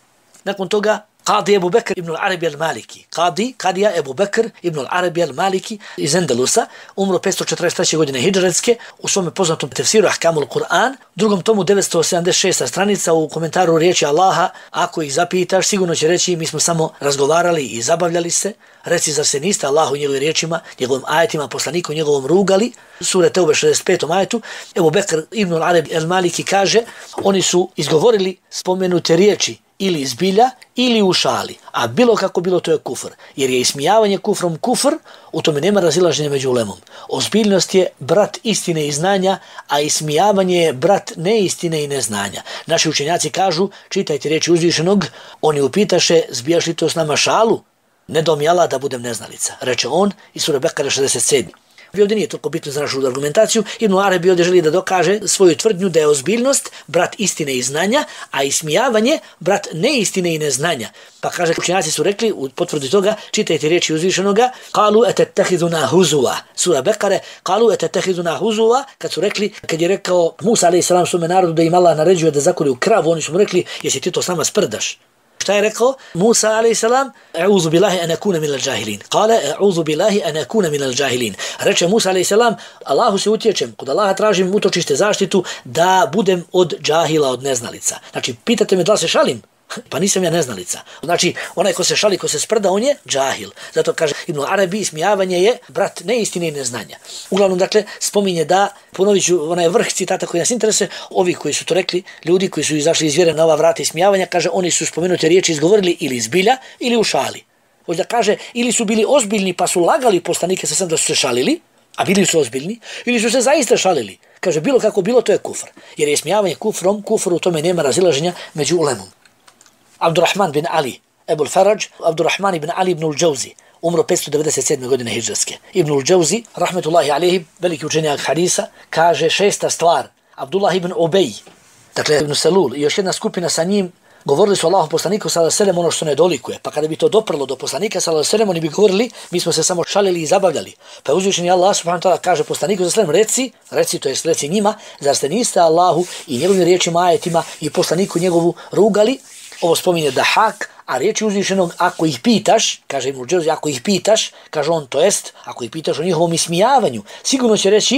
Nakon toga Qadi Ebu Bekr ibn al-Arabi al-Maliki. Kadija Ebu Bekr ibn al-Arabi al-Maliki iz Endelusa, umro 543. godine hidžretske, u svome poznatom tefsiru Ahkamul Kur'an, drugom tomu 976. stranica u komentaru riječi Allaha, ako ih zapitaš, sigurno će reći mi smo samo razgovarali i zabavljali se, reci zar se niste Allahu njegovim riječima, njegovim ajetima, poslaniku njegovom rugali, sure Teube 65. ajetu. Ebu Bekr ibn al-Arabi al-Maliki kaže, oni su izgovorili spomenute riječi ili zbilja ili u šali, a bilo kako bilo to je kufr, jer je ismijavanje kufrom kufr, u tome nema razilaženja među ulemom. Ozbiljnost je brat istine i znanja, a ismijavanje je brat neistine i neznanja. Naši učenjaci kažu, čitajte riječi uzvišenog, oni upitaše, zbijaš li to s nama šalu? Ne dao mi Allah da budem neznalica, reče on iz sure Bekare 67. Ovdje nije toliko bitno za našu argumentaciju. Ibn Arabi ovdje želi da dokaže svoju tvrdnju da je ozbiljnost brat istine i znanja, a ismijavanje brat neistine i neznanja. Pa kaže, učenjaci su rekli u potvrdi toga, čitajte riječi uzvišenoga, kalu etetehiduna huzua. Sura Bekare, kalu etetehiduna huzua, kad je rekao Musa a.s. svome narodu da im Allah naređuje da zakolju kravu, oni su mu rekli, jesi ti to s nama sprdaš? Šta je rekao? Musa a.s. A'udhu billahi an akuna minal jahilin. Kale, a'udhu billahi an akuna minal jahilin. Reče Musa a.s. Allahu se utječem, kod Allaha tražim utočište zaštitu da budem od džahila, od neznalica. Znači, pitate me da li se šalim? Pa nisam ja neznalica. Znači, onaj ko se šali, ko se sprda, on je džahil. Zato kaže Ibn Arabi, ismijavanje je brat neistine i neznanja. Uglavnom, dakle, spominje da, ponovit ću onaj vrh citata koji nas interesuje, ovi koji su to rekli, ljudi koji su izašli iz vjere na ova vrata ismijavanja, kaže, oni su spomenute riječi izgovorili ili zbilja ili u šali. Hoće da kaže, ili su bili ozbiljni pa su lagali poslanike sa sam da su se šalili, a bili su ozbiljni, ili su se zaista šalili. Kaže, bilo kako bilo, to je kufr. Jer je ismijavanje kufrom, kufru u tome nema razilaženja među ulemom. Abdurrahman bin Ali, Ebul Faraj, Abdurrahman ibn Ali ibn al-Jawzi, umro 597. godine hidžretske. Ibn al-Jawzi, rahmetullahi alihi, veliki učenjak hadisa, kaže 6. stvar, Abdullah ibn Ubej, dakle ibn Salul i još jedna skupina sa njim, govorili su Allahu poslaniku sallallahu alejhi ve sellem ono što ne dolikuje. Pa kada bi to doprlo do poslanika sallallahu alejhi ve sellem, oni bi govorili, mi smo se samo šalili i zabavljali. Pa uzvišeni Allah subhanahu wa ta'ala kaže poslaniku sallallahu alejhi ve sellem, reci, to jest reci njima, zar ste niste Allahu i njegovim riječima, ajetima i poslaniku njegovu rugali? Ovo spominje Dahak, a riječi uzvišenog, ako ih pitaš, kaže Ibn Džauzi, ako ih pitaš, kaže on, to jest, ako ih pitaš o njihovom ismijavanju, sigurno će reći,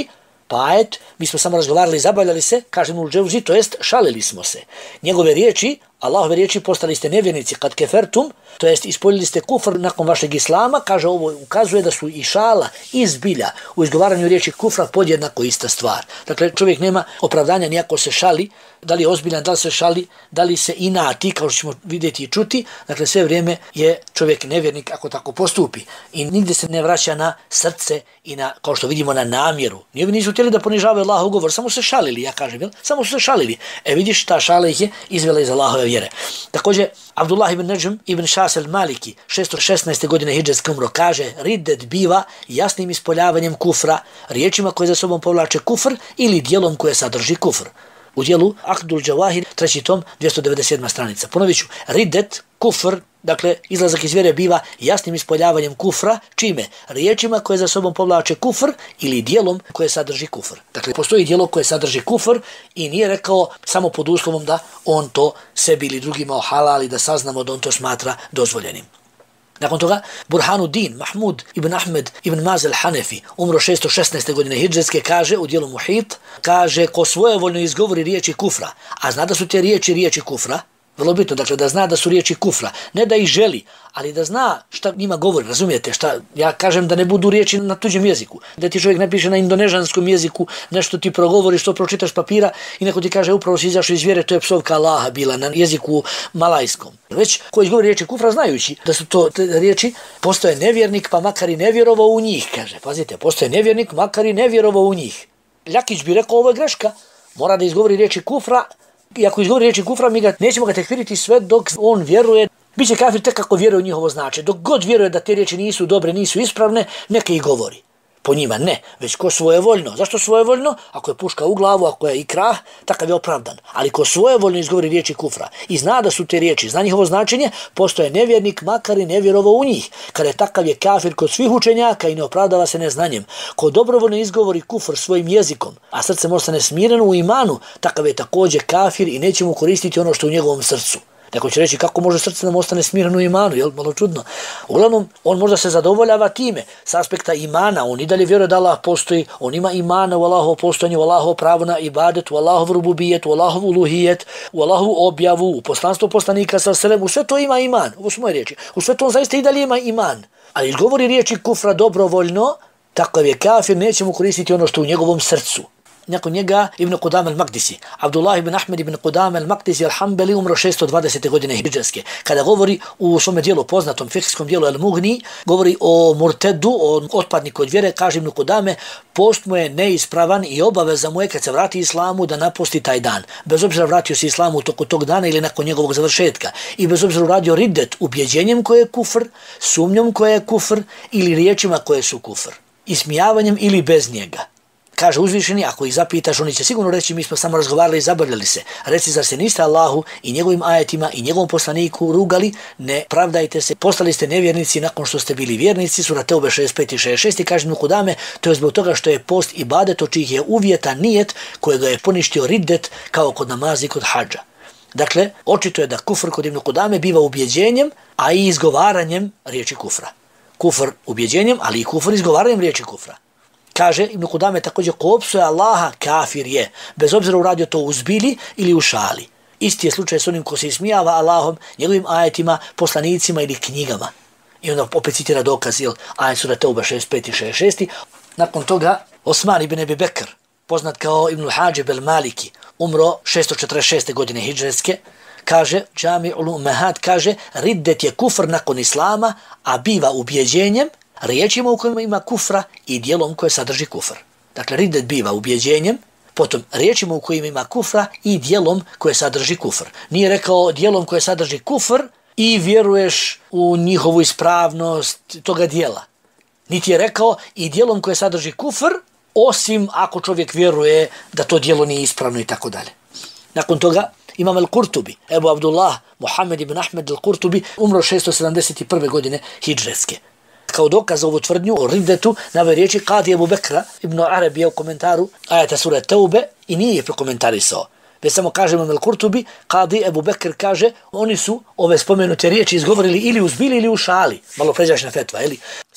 Pa ajet, mi smo samo razgovarali, zabavljali se, kaže Ibnul Džauzi, to jest šalili smo se. Njegove riječi, Allahove riječi, postali ste nevjernici kad kefertum, to jest ispoljili ste kufr nakon vašeg islama, kaže ovo ukazuje da su i šala i zbilja u izgovaranju riječi kufra podjednako ista stvar. Dakle, čovjek nema opravdanja nijako se šali, da li je ozbiljan, da li se šali, da li se inati, kao što ćemo vidjeti i čuti, dakle sve vrijeme je čovjek nevjernik ako tako postupi. I nigdje se ne vraća na srce i na, kao što vidimo, na namjeru. Ni ovi nisu htjeli da ponižavaju Allahov ugovor, samo se šalili, ja kažem, jel? Samo su se šalili. Vidiš, ta šala ih je izvela iz Allahove vjere. Također, Abdullah ibn Najm ibn Šas al-Maliki, 616. godine hidžetske umro, kaže, riddet biva jasnim ispoljavanjem kufra, riječima koje za sobom povlače kufr ili dijelom koje sadrži kufr. U dijelu Akdul Džavahir, 3. tom, 297. stranica. Ponovit ću, riddet, kufr, dakle, izlazak iz vjere biva jasnim ispoljavanjem kufra, čime? Riječima koje za sobom povlače kufr ili dijelom koje sadrži kufr. Dakle, postoji dijelo koje sadrži kufr i nije rekao samo pod uslovom da on to sebi ili drugima ohalali, da saznamo da on to smatra dozvoljenim. Nakon toga, Burhanuddin Mahmud ibn Ahmed ibn Mazel Hanefi, umro 616. godine hidžetske, kaže u dijelu Muhit, kaže, ko svojevoljno izgovori riječi kufra, a zna da su te riječi kufra, vrlo bitno, dakle, da zna da su riječi kufra, ne da ih želi, ali da zna šta njima govori, razumijete, šta, ja kažem da ne budu riječi na tuđem jeziku, da ti čovjek napiše na indonežanskom jeziku, nešto ti progovoriš, to pročitaš papira i neko ti kaže upravo si izašao iz vjere, to je psovka Allaha bila na jeziku malajskom. Već ko izgovori riječi kufra znajući da su to riječi, postoje nevjernik pa makar i nevjerovao u njih, kaže, pazite, postoje nevjernik makar i nevjerovao u njih. Ljakić bi rekao, ovo je greška, mora da izgovori riječi kufra. I ako izgovori riječi kufra, nećemo ga tekfiriti sve dok on vjeruje. Biće kafir tek kako vjeruje u njihovo značenje. Dok god vjeruje da te riječi nisu dobre, nisu ispravne, neka ih govori. Po njima ne, već ko svojevoljno. Zašto svojevoljno? Ako je puška u glavu, ako je ikrah, takav je opravdan. Ali ko svojevoljno izgovori riječi kufra i zna da su te riječi, zna njihovo značenje, postoje nevjernik makar i nevjerovao u njih. Kada je takav je kafir kod svih učenjaka i ne opravdava se neznanjem. Ko dobrovoljno izgovori kufr svojim jezikom, a srcem ostane smireno u imanu, takav je također kafir i neće mu koristiti ono što je u njegovom srcu. Neko će reći kako može srce nam ostane smireno u imanu, jel? Malo čudno. Uglavnom, on možda se zadovoljava time, s aspekta imana, on i dalje vjeruje da Allah postoji, on ima imana u Allahovo postojanje, u Allahovo pravo na ibadet, u Allahov rububijet, u Allahov uluhijet, u Allahovu objavu, u poslanstvo poslanika sa selem, u sve to ima iman, ovo su moje riječi, u sve to on zaista i dalje ima iman. Ali izgovori riječi kufra dobrovoljno, takav je kafir, neće mu koristiti ono što u njegovom srcu. Nakon njega Ibn Qudam al-Maqdisi, Abdullah ibn Ahmed ibn Qudam al-Maqdisi al-Hanbali, umro 620. godine hidžetske. Kada govori u svome dijelu, poznatom fiqhskom dijelu al-Mughni, govori o murtedu, o otpadniku od vjere, kaže Ibn Qudame, post mu je neispravan i obaveza mu je kad se vrati islamu da napusti taj dan. Bez obzira vratio se islamu u toku tog dana ili nakon njegovog završetka. I bez obzira uradio riddet ubjeđenjem koje je kufr, sumnjom koje je kufr ili riječima koje su kufr. Ismijavanjem ili bez njega. Kaže uzvišeni, ako ih zapitaš, oni će sigurno reći mi smo samo razgovarali i zabavljali se. Reci, zar se niste Allahu i njegovim ajetima i njegovom poslaniku rugali? Ne pravdajte se, postali ste nevjernici nakon što ste bili vjernici. Sura Teube 65 i 66 kaže Ibn Qudame, to je zbog toga što je post ibadet od čijih je uvjeta nijet kojega je poništio riddet kao kod namazi i kod hadža. Dakle, očito je da kufr kod Ibn Qudame biva ubjeđenjem, a i izgovaranjem riječi kufra. Kufr ubjeđenjem, ali i kufr izgovaranjem riječi kufra. Kaže Ibn Qudame također, ko opsuje Allaha, kafir je, bez obzira uradio to u zbili ili u šali. Isti je slučaj s onim ko se ismijava Allahom, njegovim ajetima, poslanicima ili knjigama. I onda opet citira dokaz, ajet sura Teuba 65 i 66. Nakon toga, Osman ibn Abi Bekr, poznat kao Ibn Hađib al-Maliki, umro 646. godine hidžretske, kaže, Džami'ul Ummahat kaže, riddet je kufr nakon islama, a biva ubjeđenjem, riječima u kojima ima kufra i dijelom koje sadrži kufr. Dakle, riddet biva ubjeđenjem, potom riječima u kojima ima kufra i dijelom koje sadrži kufr. Nije rekao dijelom koje sadrži kufr i vjeruješ u njihovu ispravnost toga dijela. Niti je rekao i dijelom koje sadrži kufr, osim ako čovjek vjeruje da to dijelo nije ispravno i tako dalje. Nakon toga, Imam al-Qurtubi, Ebu Abdullah, Muhammed ibn Ahmed al-Qurtubi, umro 671. godine hidžretske. Kao dokaz za ovu tvrdnju o riddetu naveo riječi Qadi Ebu Bekra ibn Arabija u komentaru ajeta sura Teube i nije je prokomentarisao. Već samo kaže Imam al-Qurtubi, Qadi Ebu Bekr kaže, oni su ove spomenute riječi izgovorili ili u zbili ili u šali. Malo pređašnja fetva,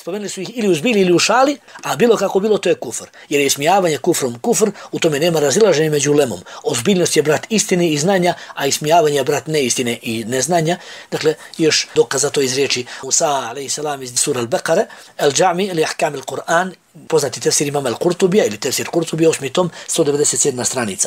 spomenuli su ih ili u zbili ili u šali, a bilo kako bilo to je kufr. Jer je ismijavanje kufrom kufr, u tome nema razilaženja među ulemom. Ozbiljnost je brat istine i znanja, a ismijavanje je brat neistine i neznanja. Dakle, još dokaz za to iz riječi Musa a.s. iz sura Al-Baqara, Al-Džami ili Ahkam al-Qur'an, poznati tefsir imama Al-Qurtubija ili tefsir Qurtubija, 8. tom, 197. stranica.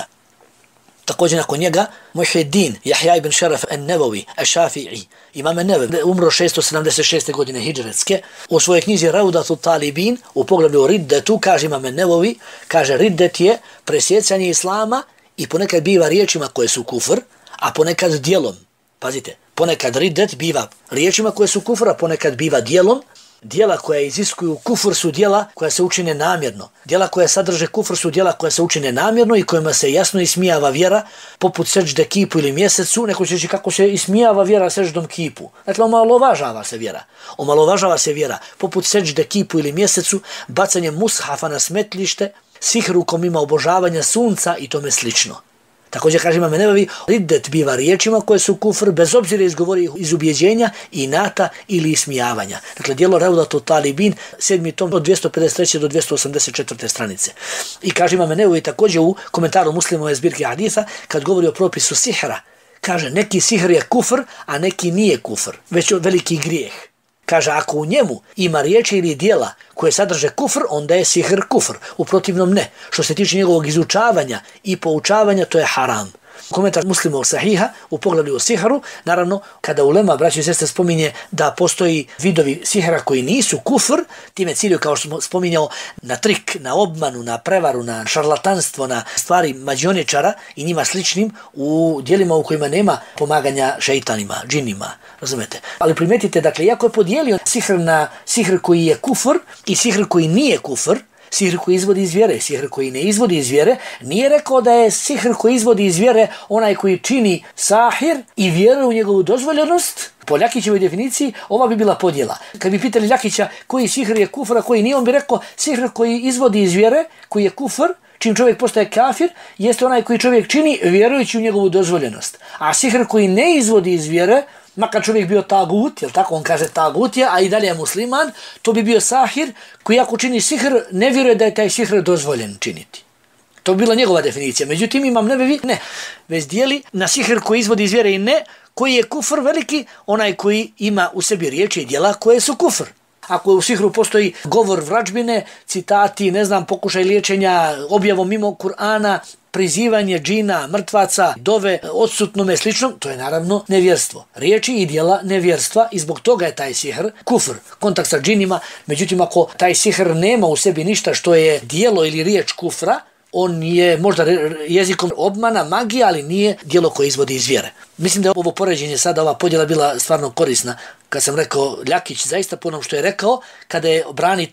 Također nakon njega Muhyiddin Jahja ibn Šaraf an-Nawawi ash-Shafi'i, imam an-Nawawi, umro 676. godine hidžretske, u svojoj knjizi Rawdatu Talibin u poglavlju o riddetu kaže imam an-Nawawi, kaže riddet je presjecanje islama i ponekad biva riječima koje su kufr, a ponekad djelom. Pazite, ponekad riddet biva riječima koje su kufr, a ponekad biva djelom. Djela koja iziskuju kufr su djela koja se učine namjerno. Djela koja sadrže kufr su djela koja se učine namjerno i kojima se jasno ismijava vjera, poput seđde kipu ili mjesecu. Neko će reći kako se ismijava vjera seđdom kipu. Dakle, omalovažava se vjera. Omalovažava se vjera poput seđde kipu ili mjesecu, bacanje mushafa na smetlište, sihrukom ima obožavanja sunca i tome slično. Također kaže imam an-Nawawi, riddet biva riječima koje su kufr, bez obzira izgovori iz ubjeđenja, inata ili ismijavanja. Dakle, djelo Rawdatu Talibin, 7. tom od 253. do 284. stranice. I kaže imam an-Nawawi također u komentaru Muslimove zbirke haditha, kad govori o propisu sihra, kaže neki sihr je kufr, a neki nije kufr, već veliki grijeh. Kaže, ako u njemu ima riječi ili dijela koje sadrže kufr, onda je sihr kufr. U protivnom ne. Što se tiče njegovog izučavanja i poučavanja, to je haram. Komentar Muslimovog sahiha u poglavlju o sihru, naravno, kada ulema, braći i sestre, spominje da postoji vidovi sihra koji nisu kufr, time cilju, kao što smo spominjao, na trik, na obmanu, na prevaru, na šarlatanstvo, na stvari mađioničara i njima sličnim u dijelima u kojima nema pomaganja šeitanima, džinima, razumete. Ali primetite, dakle, iako je podijelio sihr na sihr koji je kufr i sihr koji nije kufr, sihr koji izvodi iz vjere, sihr koji ne izvodi iz vjere, nije rekao da je sihr koji izvodi iz vjere onaj koji čini sahir i vjeruje u njegovu dozvoljenost. Po Ljakićevoj definiciji ova bi bila podjela. Kad bi pitali Ljakića koji sihr je kufr, a koji nije, on bi rekao sihr koji izvodi iz vjere, koji je kufr, čim čovjek postaje kafir, jeste onaj koji čovjek čini vjerujući u njegovu dozvoljenost. A sihr koji ne izvodi iz vjere, makar čovjek bio tagut, jel tako, on kaže tagut je, a i dalje je musliman, to bi bio sahir koji ako čini sihr, ne vjeruje da je taj sihr dozvoljen činiti. To bi bila njegova definicija. Međutim, imam Nawawi, ne, već dijeli na sihr koji izvodi iz vjere i ne, koji je kufr veliki, onaj koji ima u sebi riječi i djela koje su kufr. Ako u sihru postoji govor vražbine, citati, ne znam, pokušaj liječenja, objavom mimo Kur'ana, prizivanje džina, mrtvaca, dove, odsutnome sličnom, to je naravno nevjerstvo. Riječi i djela nevjerstva i zbog toga je taj sihr kufr, kontakt sa džinima. Međutim, ako taj sihr nema u sebi ništa što je djelo ili riječ kufra, on je možda jezikom obmana, magija, ali nije djelo koje izvodi iz vjere. Mislim da je ovo poređenje sada, ova podjela bila stvarno korisna. Kad sam rekao Ljakić, zaista po onom što je rekao, kada je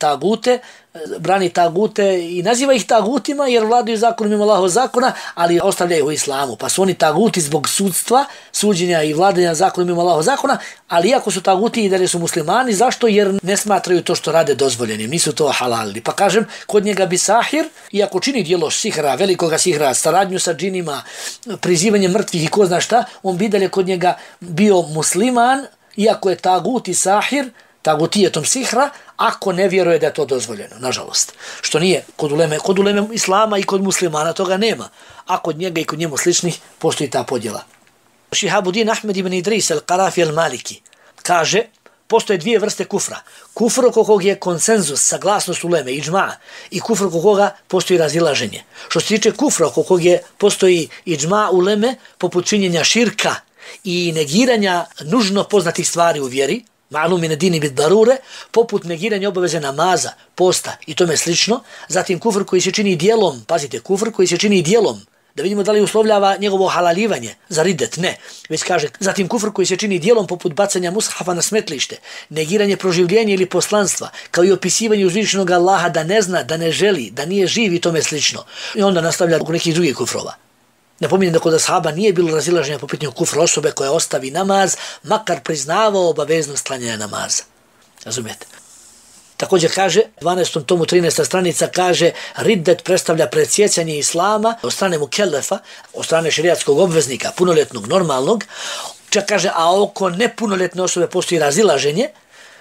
brani tagute i naziva ih tagutima jer vladaju zakonom mimo Allahov zakona, ali ostavljaju u islamu. Pa su oni taguti zbog sudstva, suđenja i vladanja zakonom mimo Allahov zakona, ali iako su taguti i dalje su muslimani, zašto? Jer ne smatraju to što rade dozvoljenim, nisu to halalili. Pa kažem, kod njega bi sahir, iako čini djelo sihra, velikoga sihra, saradnju sa džinima, prizivanje mrtvih i ko zna šta, on bi dalje kod njega bio musliman, iako je tagut i sahir, tagutijetom sihra, ako ne vjeruje da je to dozvoljeno, nažalost. Što nije kod uleme islama i kod muslimana toga nema, a kod njega i kod njemu sličnih postoji ta podjela. Šihabuddin Ahmed ibn Idris al-Qarafi al-Maliki kaže, postoje dvije vrste kufra. Kufr oko kog je konsenzus, saglasnost uleme, iđma, i kufr oko koga postoji razilaženje. Što se tiče kufra oko kog postoji iđma uleme, poput činjenja širka i negiranja nužno poznatih stvari u vjeri, ma'lum min ad-dini bid-darure, poput negiranja obaveze namaza, posta i tome slično. Zatim kufr koji se čini djelom, pazite, kufr koji se čini djelom, da vidimo da li uslovljava njegovo halalivanje za ridet, ne. Već kaže, zatim kufr koji se čini djelom poput bacanja mushafa na smetlište, negiranje proživljenja ili poslanstva, kao i opisivanje uzvišenog Allaha da ne zna, da ne želi, da nije živ i tome slično. I onda nastavlja oko nekih drugih kufrova. Napominjem da kod ashaba nije bilo razilaženja po pitanju kufra osobe koja ostavi namaz, makar priznavao obaveznost klanjanja namaza. Razumijete? Također kaže, 12. tomu 13. stranica kaže, riddet predstavlja predsjecanje islama od strane mukellefa, od strane šerijatskog obveznika, punoljetnog, normalnog. Čak kaže, a oko nepunoljetne osobe postoji razilaženje,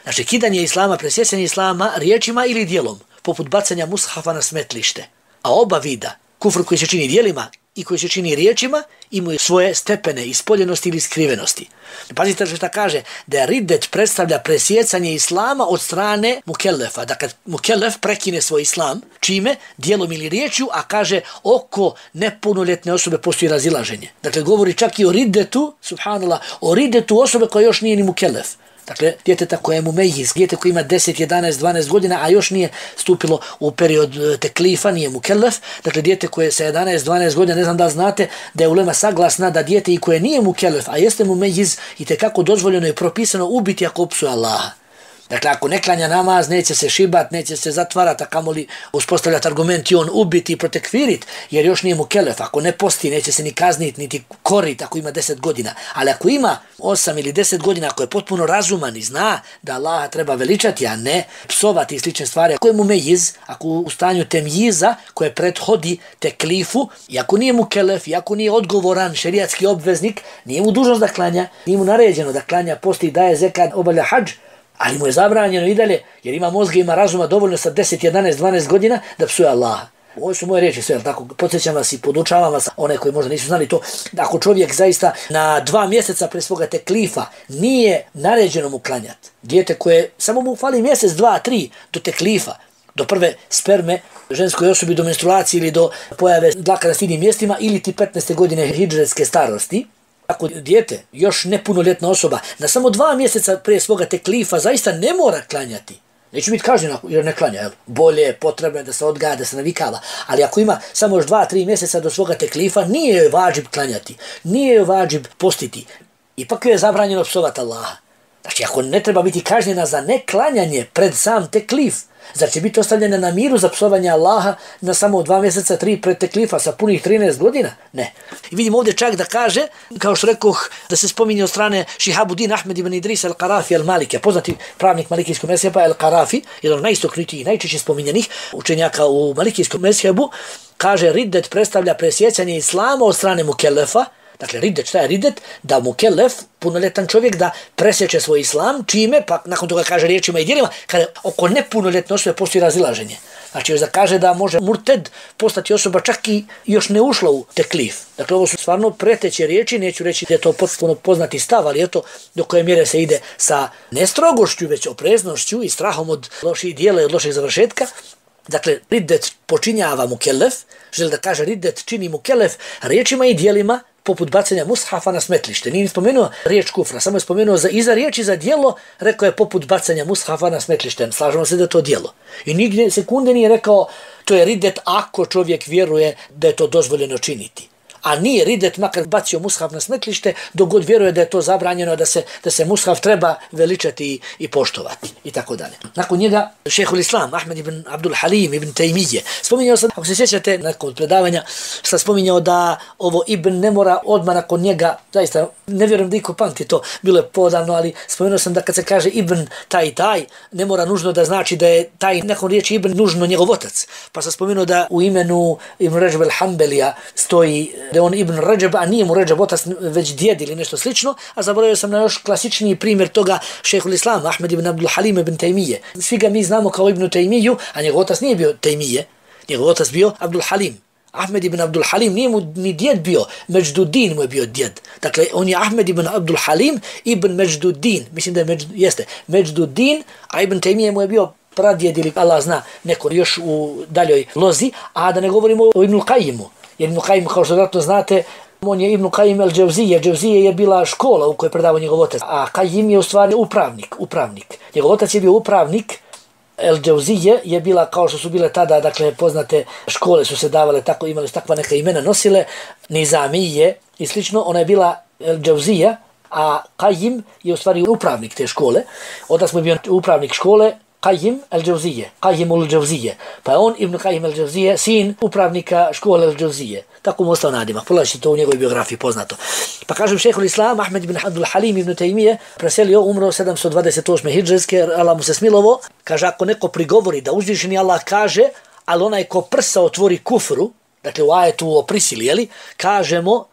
Znači, kidanje islama, presjecanje islama riječima ili djelom, poput bacanja mushafa na smetlište. A oba vida, kufr koji se čini djelima i koji se čini riječima, imaju svoje stepene ispoljenosti ili skrivenosti. Pazite što kaže, da riddet predstavlja presjecanje islama od strane mukellefa. Da kad mukellef prekine svoj islam, čime? Djelom ili riječju, a kaže oko nepunoljetne osobe postoji razilaženje. Dakle, govori čak i o riddetu, subhanallah, o riddetu osobe koja još nije ni mukellef. Dakle, djeteta koje je mumejiz, djete koje ima 10, 11, 12 godina, a još nije stupilo u period teklifa, nije mukellef. Dakle, djete koje sa 11, 12 godina, ne znam da znate da je ulema saglasna da djete i koje nije mukellef, a jeste mumejiz, i tekako dozvoljeno je propisano ubiti ako opsuje Allaha. Dakle, ako ne klanja namaz, neće se šibat, neće se zatvarati, a kamoli uspostavljati argument i on ubiti i protekfirit, jer još nije mukellef. Ako ne posti, neće se ni kazniti, niti korit ako ima 10 godina. Ali ako ima 8 ili 10 godina, ako je potpuno razuman i zna da Allaha treba veličati, a ne psovati i slične stvari, ako je mumejiz, ako u stanju temjiza koje prethodi teklifu, i ako nije mukellef, i ako nije odgovoran šerijatski obveznik, nije mu dužnost da klanja, nije mu naređeno da klanja, posti, daje zekat, obavlja hadž, ali mu je zabranjeno i dalje, jer ima mozga, ima razuma dovoljno sa 10, 11, 12 godina da psuje Allaha. Ovo su moje riječi, sve, tako, podsjećam vas i podučavam vas, one koji možda nisu znali to, da ako čovjek zaista na 2 mjeseca pre svoga teklifa nije naređeno mu klanjati, dijete koje samo mu fali mjesec, 2, 3 do teklifa, do prve sperme ženskoj osobi, do menstruacije ili do pojave dlaka na stidnim mjestima, ili ti 15. godine hidžretske starosti, ako dijete, još nepunoljetna osoba, na samo 2 mjeseca prije svoga teklifa zaista ne mora klanjati, neće biti kažnjen jer ne klanja, bolje, potrebno je da se odgaja, da se navikava, ali ako ima samo još 2-3 mjeseca do svoga teklifa, nije joj vađib klanjati, nije joj vađib postiti, ipak joj je zabranjeno psovati Allaha. Znači, ako ne treba biti kažnjena za neklanjanje pred sam teklif, zar će biti ostavljena na miru za psovanje Allaha na samo 2 mjeseca, 3 pred teklifa sa punih 13 godina? Ne. I vidimo ovdje čak da kaže, kao što rekoh, da se spominje od strane Šihabuddin Ahmed ibn Idris al-Qarafi al-Maliki, poznati pravnik malikijskog mezheba al-Qarafi, jedan od najistaknutijih i najčešće spominjenih učenjaka u malikijskom mezhebu, kaže, riddet predstavlja presjecanje islama od strane mukellefa. Dakle, riddet, šta je riddet? Da mukellef, punoljetan čovjek, da presjeće svoj islam, čime, pa nakon toga kaže riječima i djelima, kada oko nepunoljetne osobe postoji razilaženje. Znači, još da kaže da može murted postati osoba čak i još ne ušla u teklif. Dakle, ovo su stvarno preteće riječi, neću reći da je to potpuno poznati stav, ali eto, do koje mjere se ide sa ne strogošću, već opreznošću i strahom od loših dijela i od loših završetka. Dakle, riddet počinjava mukellef, želi da kaže riddet čini mukellef riječima i djelima, poput bacanja mushafa na smetlište. Nije spomenuo riječ kufra, samo je spomenuo i za riječ i za djelo, rekao je poput bacanja mushafa na smetlište. Slažemo se da je to djelo. I nigdje sekunde nije rekao to je riddet ako čovjek vjeruje da je to dozvoljeno činiti. A nije riddet makar bacio mushaf na smetlište dok god vjeruje da je to zabranjeno, da se mushaf treba veličati i poštovati i tako dalje. Nakon njega šejhul islam Ahmed ibn Abdul Halim ibn Taymije. Spominjao sam, ako se sjećate nakon predavanja, sam spominjao da ovo ibn ne mora odmah nakon njega, zaista ne vjerujem da iko pamti to, bilo je podavno, ali spomenuo sam da kad se kaže ibn taj, ne mora nužno da znači da je taj nakon riječi ibn nužno njegov otac. Pa sam spomenuo da u imenu Ibn Rajab al-Hanbalija stoji da je on Ibn Rajab, a nije mu Rajab otac, već djed ili nešto slično, a zaboravio sam na još klasičniji primjer toga šejhul islam Ahmed ibn Abdul Halim ibn Taymije. Svi ga mi znamo kao Ibn Taymiju, a njegov otac nije bio Taymije, njegov otac bio Abdul Halim. Ahmed ibn Abdul Halim nije mu ni djed bio, Međduddin mu je bio djed. Dakle, on je Ahmed ibn Abdul Halim ibn Međduddin, mislim da je Međduddin, a Ibn Taymije mu je bio pradjed ili Allah zna neko još u daljoj lozi, a da ne govorimo o Ibn Qajimu. Jer Ibn Qajim, kao što vjerojatno znate, on je Ibn Qajim el-Dževzije. Dževzije je bila škola u kojoj je predavao njegov otac, a Qajim je u stvari upravnik. Njegov otac je bio upravnik, el-Dževzije je bila, kao što su bile tada, dakle, poznate škole su se davale tako, imali su takva neka imena nosile, Nizamije i slično, ona je bila el-Dževzija, a Qajim je u stvari upravnik te škole. Otac mu je bio upravnik škole, Qajim el-Dževzije, Qajim el-Dževzije. Pa je on, Ibn Qajim el-Dževzije, sin upravnika škole el-Dževzije. Tako mu ostao nadimak. Pogledajte to u njegovoj biografiji poznato. Pa kažem, šejhul islam Ahmed ibn Abdul Halim ibn Taymije preselio, umro 728. hidžretske, Allah mu se smilovo. Kaže, ako neko prigovori da uzvišeni Allah kaže, ali onaj ko prsa otvori kufru, dakle u ajetu o prisili, kažemo,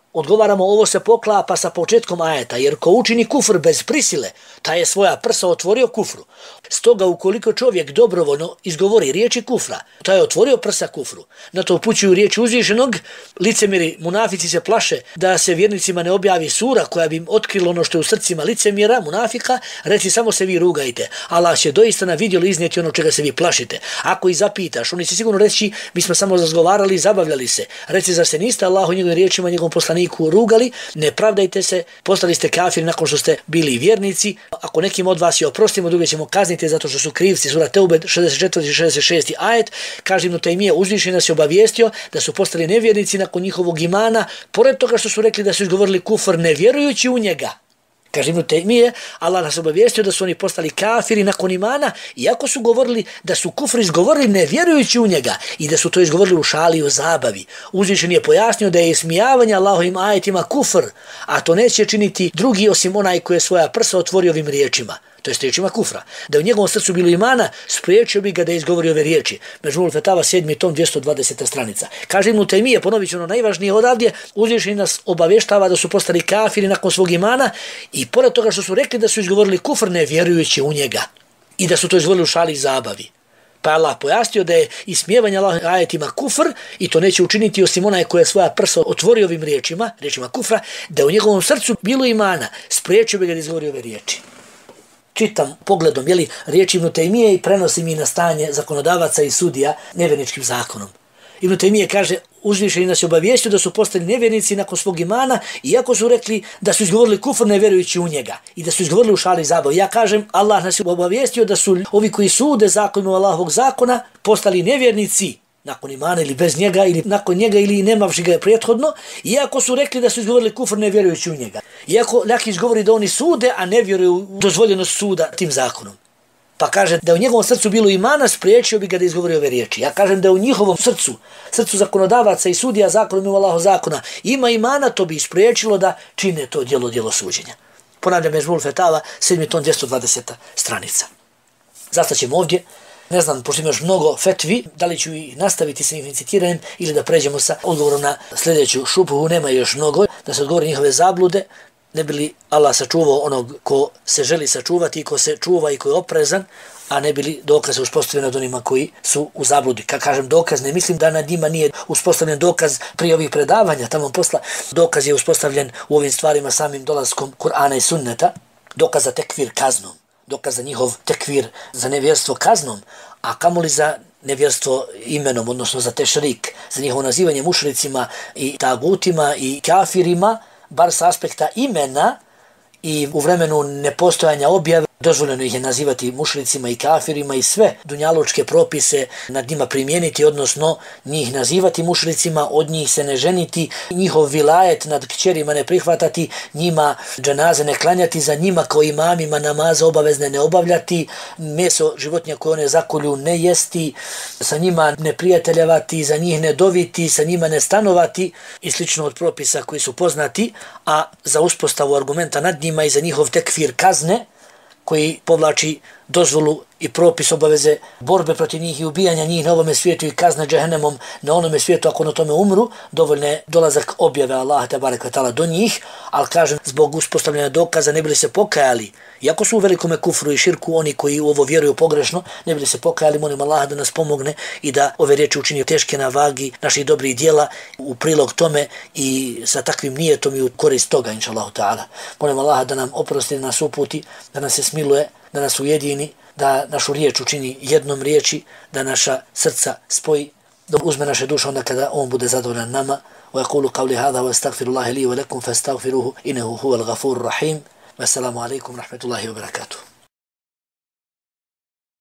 Odgovaramo, ovo se poklapa sa početkom ajeta, jer ko učini kufr bez prisile, taj je svoja prsa otvorio kufru. Stoga, ukoliko čovjek dobrovoljno izgovori riječi kufra, taj je otvorio prsa kufru. Na to upućuju riječi uzvišenog, licemjeri, munafici se plaše da se vjernicima ne objavi sura koja bi im otkrila ono što je u srcima licemjera, munafika, reci samo se vi rugajte. Allah će doista na vidjelu iznijeti ono čega se vi plašite. Ako ih zapitaš, oni će sigurno reći, mi smo samo razgovarali i zabavljali se. Reci, zar se niste Allahu njegovim riječima, njegovom poslaniku rugali, ne pravdajte se, postali ste kafiri nakon što ste bili vjernici. Ako nekim od vas je oprostimo, druge ćemo kazniti zato što su krivci. Sura Teube 64. i 66. ajet, kaže Ibn Tejmije, uzvišen nas je obavijestio da su postali nevjernici nakon njihovog imana, pored toga što su rekli da su izgovorili kufr ne vjerujući u njega. Kaže Ibn Tejmije, Allah nas obavijestio da su oni postali kafiri nakon imana, iako su govorili da su kufr izgovorili ne vjerujući u njega i da su to izgovorili u šali i u zabavi. Uzvišen je pojasnio da je ismijavanje Allahovim ajetima kufr, a to neće činiti drugi osim onaj koji je svoja prsa otvorio ovim riječima. To je riječima kufra. Da je u njegovom srcu bilo imana, spriječio bi ga da izgovori ove riječi. Međmul Fetava 7. tom 220. stranica. Kaže Ibn Tejmije, ponovit ću ono najvažnije odavdje, uzvišeni nas obavještava da su postali kafiri nakon svog imana i pored toga što su rekli da su izgovorili kufr ne vjerujući u njega i da su to izgovorili u šali i zabavi. Pa Allah pojasnio da je ismijevanje Allahovim ajetima kufr i to neće učiniti osim onaj koji je svoja prsa otvorio ovim riječima kufra, da je u njegovom srcu bilo imana, spriječio bi ga da izgovori ove riječi. Čitam pogledom riječi Ibn Tejmije i prenosim ih na stanje zakonodavaca i sudija nevjerničkim zakonom. Ibn Tejmije kaže, uzvišeni nas je obavijestio da su postali nevjernici nakon svog imana, iako su rekli da su izgovorili kufr ne vjerujući u njega i da su izgovorili u šali i zabavi. Ja kažem, Allah nas je obavijestio da su ovi koji sude zakonom Allahovog zakona postali nevjernici nakon imana ili bez njega ili nakon njega ili nemavši ga prethodno, iako su rekli da su izgovorili kufr ne vjerujući u njega. Iako Lakić govori da oni sude, a ne vjeruju u dozvoljenost suda tim zakonom. Pa kaže da u njegovom srcu bilo imana, spriječio bi ga da izgovori ove riječi. Ja kažem da u njihovom srcu zakonodavaca i sudija zakonom Allahov zakona ima imana, to bi ispriječilo da čine to djelo suđenja. Ponavljam, Mežmul Fetava 7. tom 220. stranica. Zastaćemo ovdje. Ne znam, pošto ima još mnogo fetvi, da li ću i nastaviti sa njim citiranjem ili da pređemo sa odgovorom na sljedeću šubhu, nema još mnogo, da se odgovori njihove zablude, ne bi li Allah sačuvao onog ko se želi sačuvati, ko se čuva i ko je oprezan, a ne bi li dokaz uspostavljen nad onima koji su u zabludi. Kad kažem dokaz, ne mislim da nad njima nije uspostavljen dokaz prije ovih predavanja, tamo posla. Dokaz je uspostavljen u ovim stvarima samim dolaskom Kur'ana i sunneta, dokaz za tekfir kaznom. Dokaz za njihov tekvir, za nevjerstvo kaznom, a kamoli za nevjerstvo imenom, odnosno za tešrik, za njihovo nazivanje mušricima i tagutima i kafirima, bar sa aspekta imena i u vremenu nepostojanja objave, dozvoljeno ih je nazivati mušricima i kafirima i sve dunjalučke propise nad njima primijeniti, odnosno njih nazivati mušricima, od njih se ne ženiti, njihov vilajet nad kćerima ne prihvatati, njima dženaze ne klanjati, za njima kao imamima namaze obavezne ne obavljati, meso životinja koje one zakolju ne jesti, sa njima ne prijateljevati, za njih ne doviti, sa njima ne stanovati i slično od propisa koji su poznati, a za uspostavu argumenta nad njima i za njihov tekfir kazne, koji povlači dozvolu i propis obaveze borbe protiv njih i ubijanja njih na ovome svijetu i kazne džehennemom na onome svijetu ako na tome umru, dovoljno je dolazak objave Allaha tebarek ve taala do njih, ali kažem zbog uspostavljanja dokaza ne bili se pokajali, iako su u velikome kufru i širku oni koji u ovo vjeruju pogrešno, ne bili se pokajali, molim Allaha da nas pomogne i da ove riječi učini teške na vagi naših dobrih djela u prilog tome i sa takvim nijetom i u korist toga, inšallahu ta'ala. Molim Allaha da nam oprosti, da nas uputi, da nas se smiluje, da nas ujedini, da našu riječ učini jednom riječi, da naša srca spoji, da uzme naše duše onda kada on bude zadovoljan nama. وَيَقُولُ قَوْلِ هَذَا وَاسْتَغْفِرُ اللَّهِ لِي وَلَكُمْ فَاسْتَغْفِرُوهُ إِنَّهُ هُوَ الْغَفُورُ الرَّحِيمُ وَالسَّلَامُ عَلَيْكُمْ ورحمة الله وبركاته.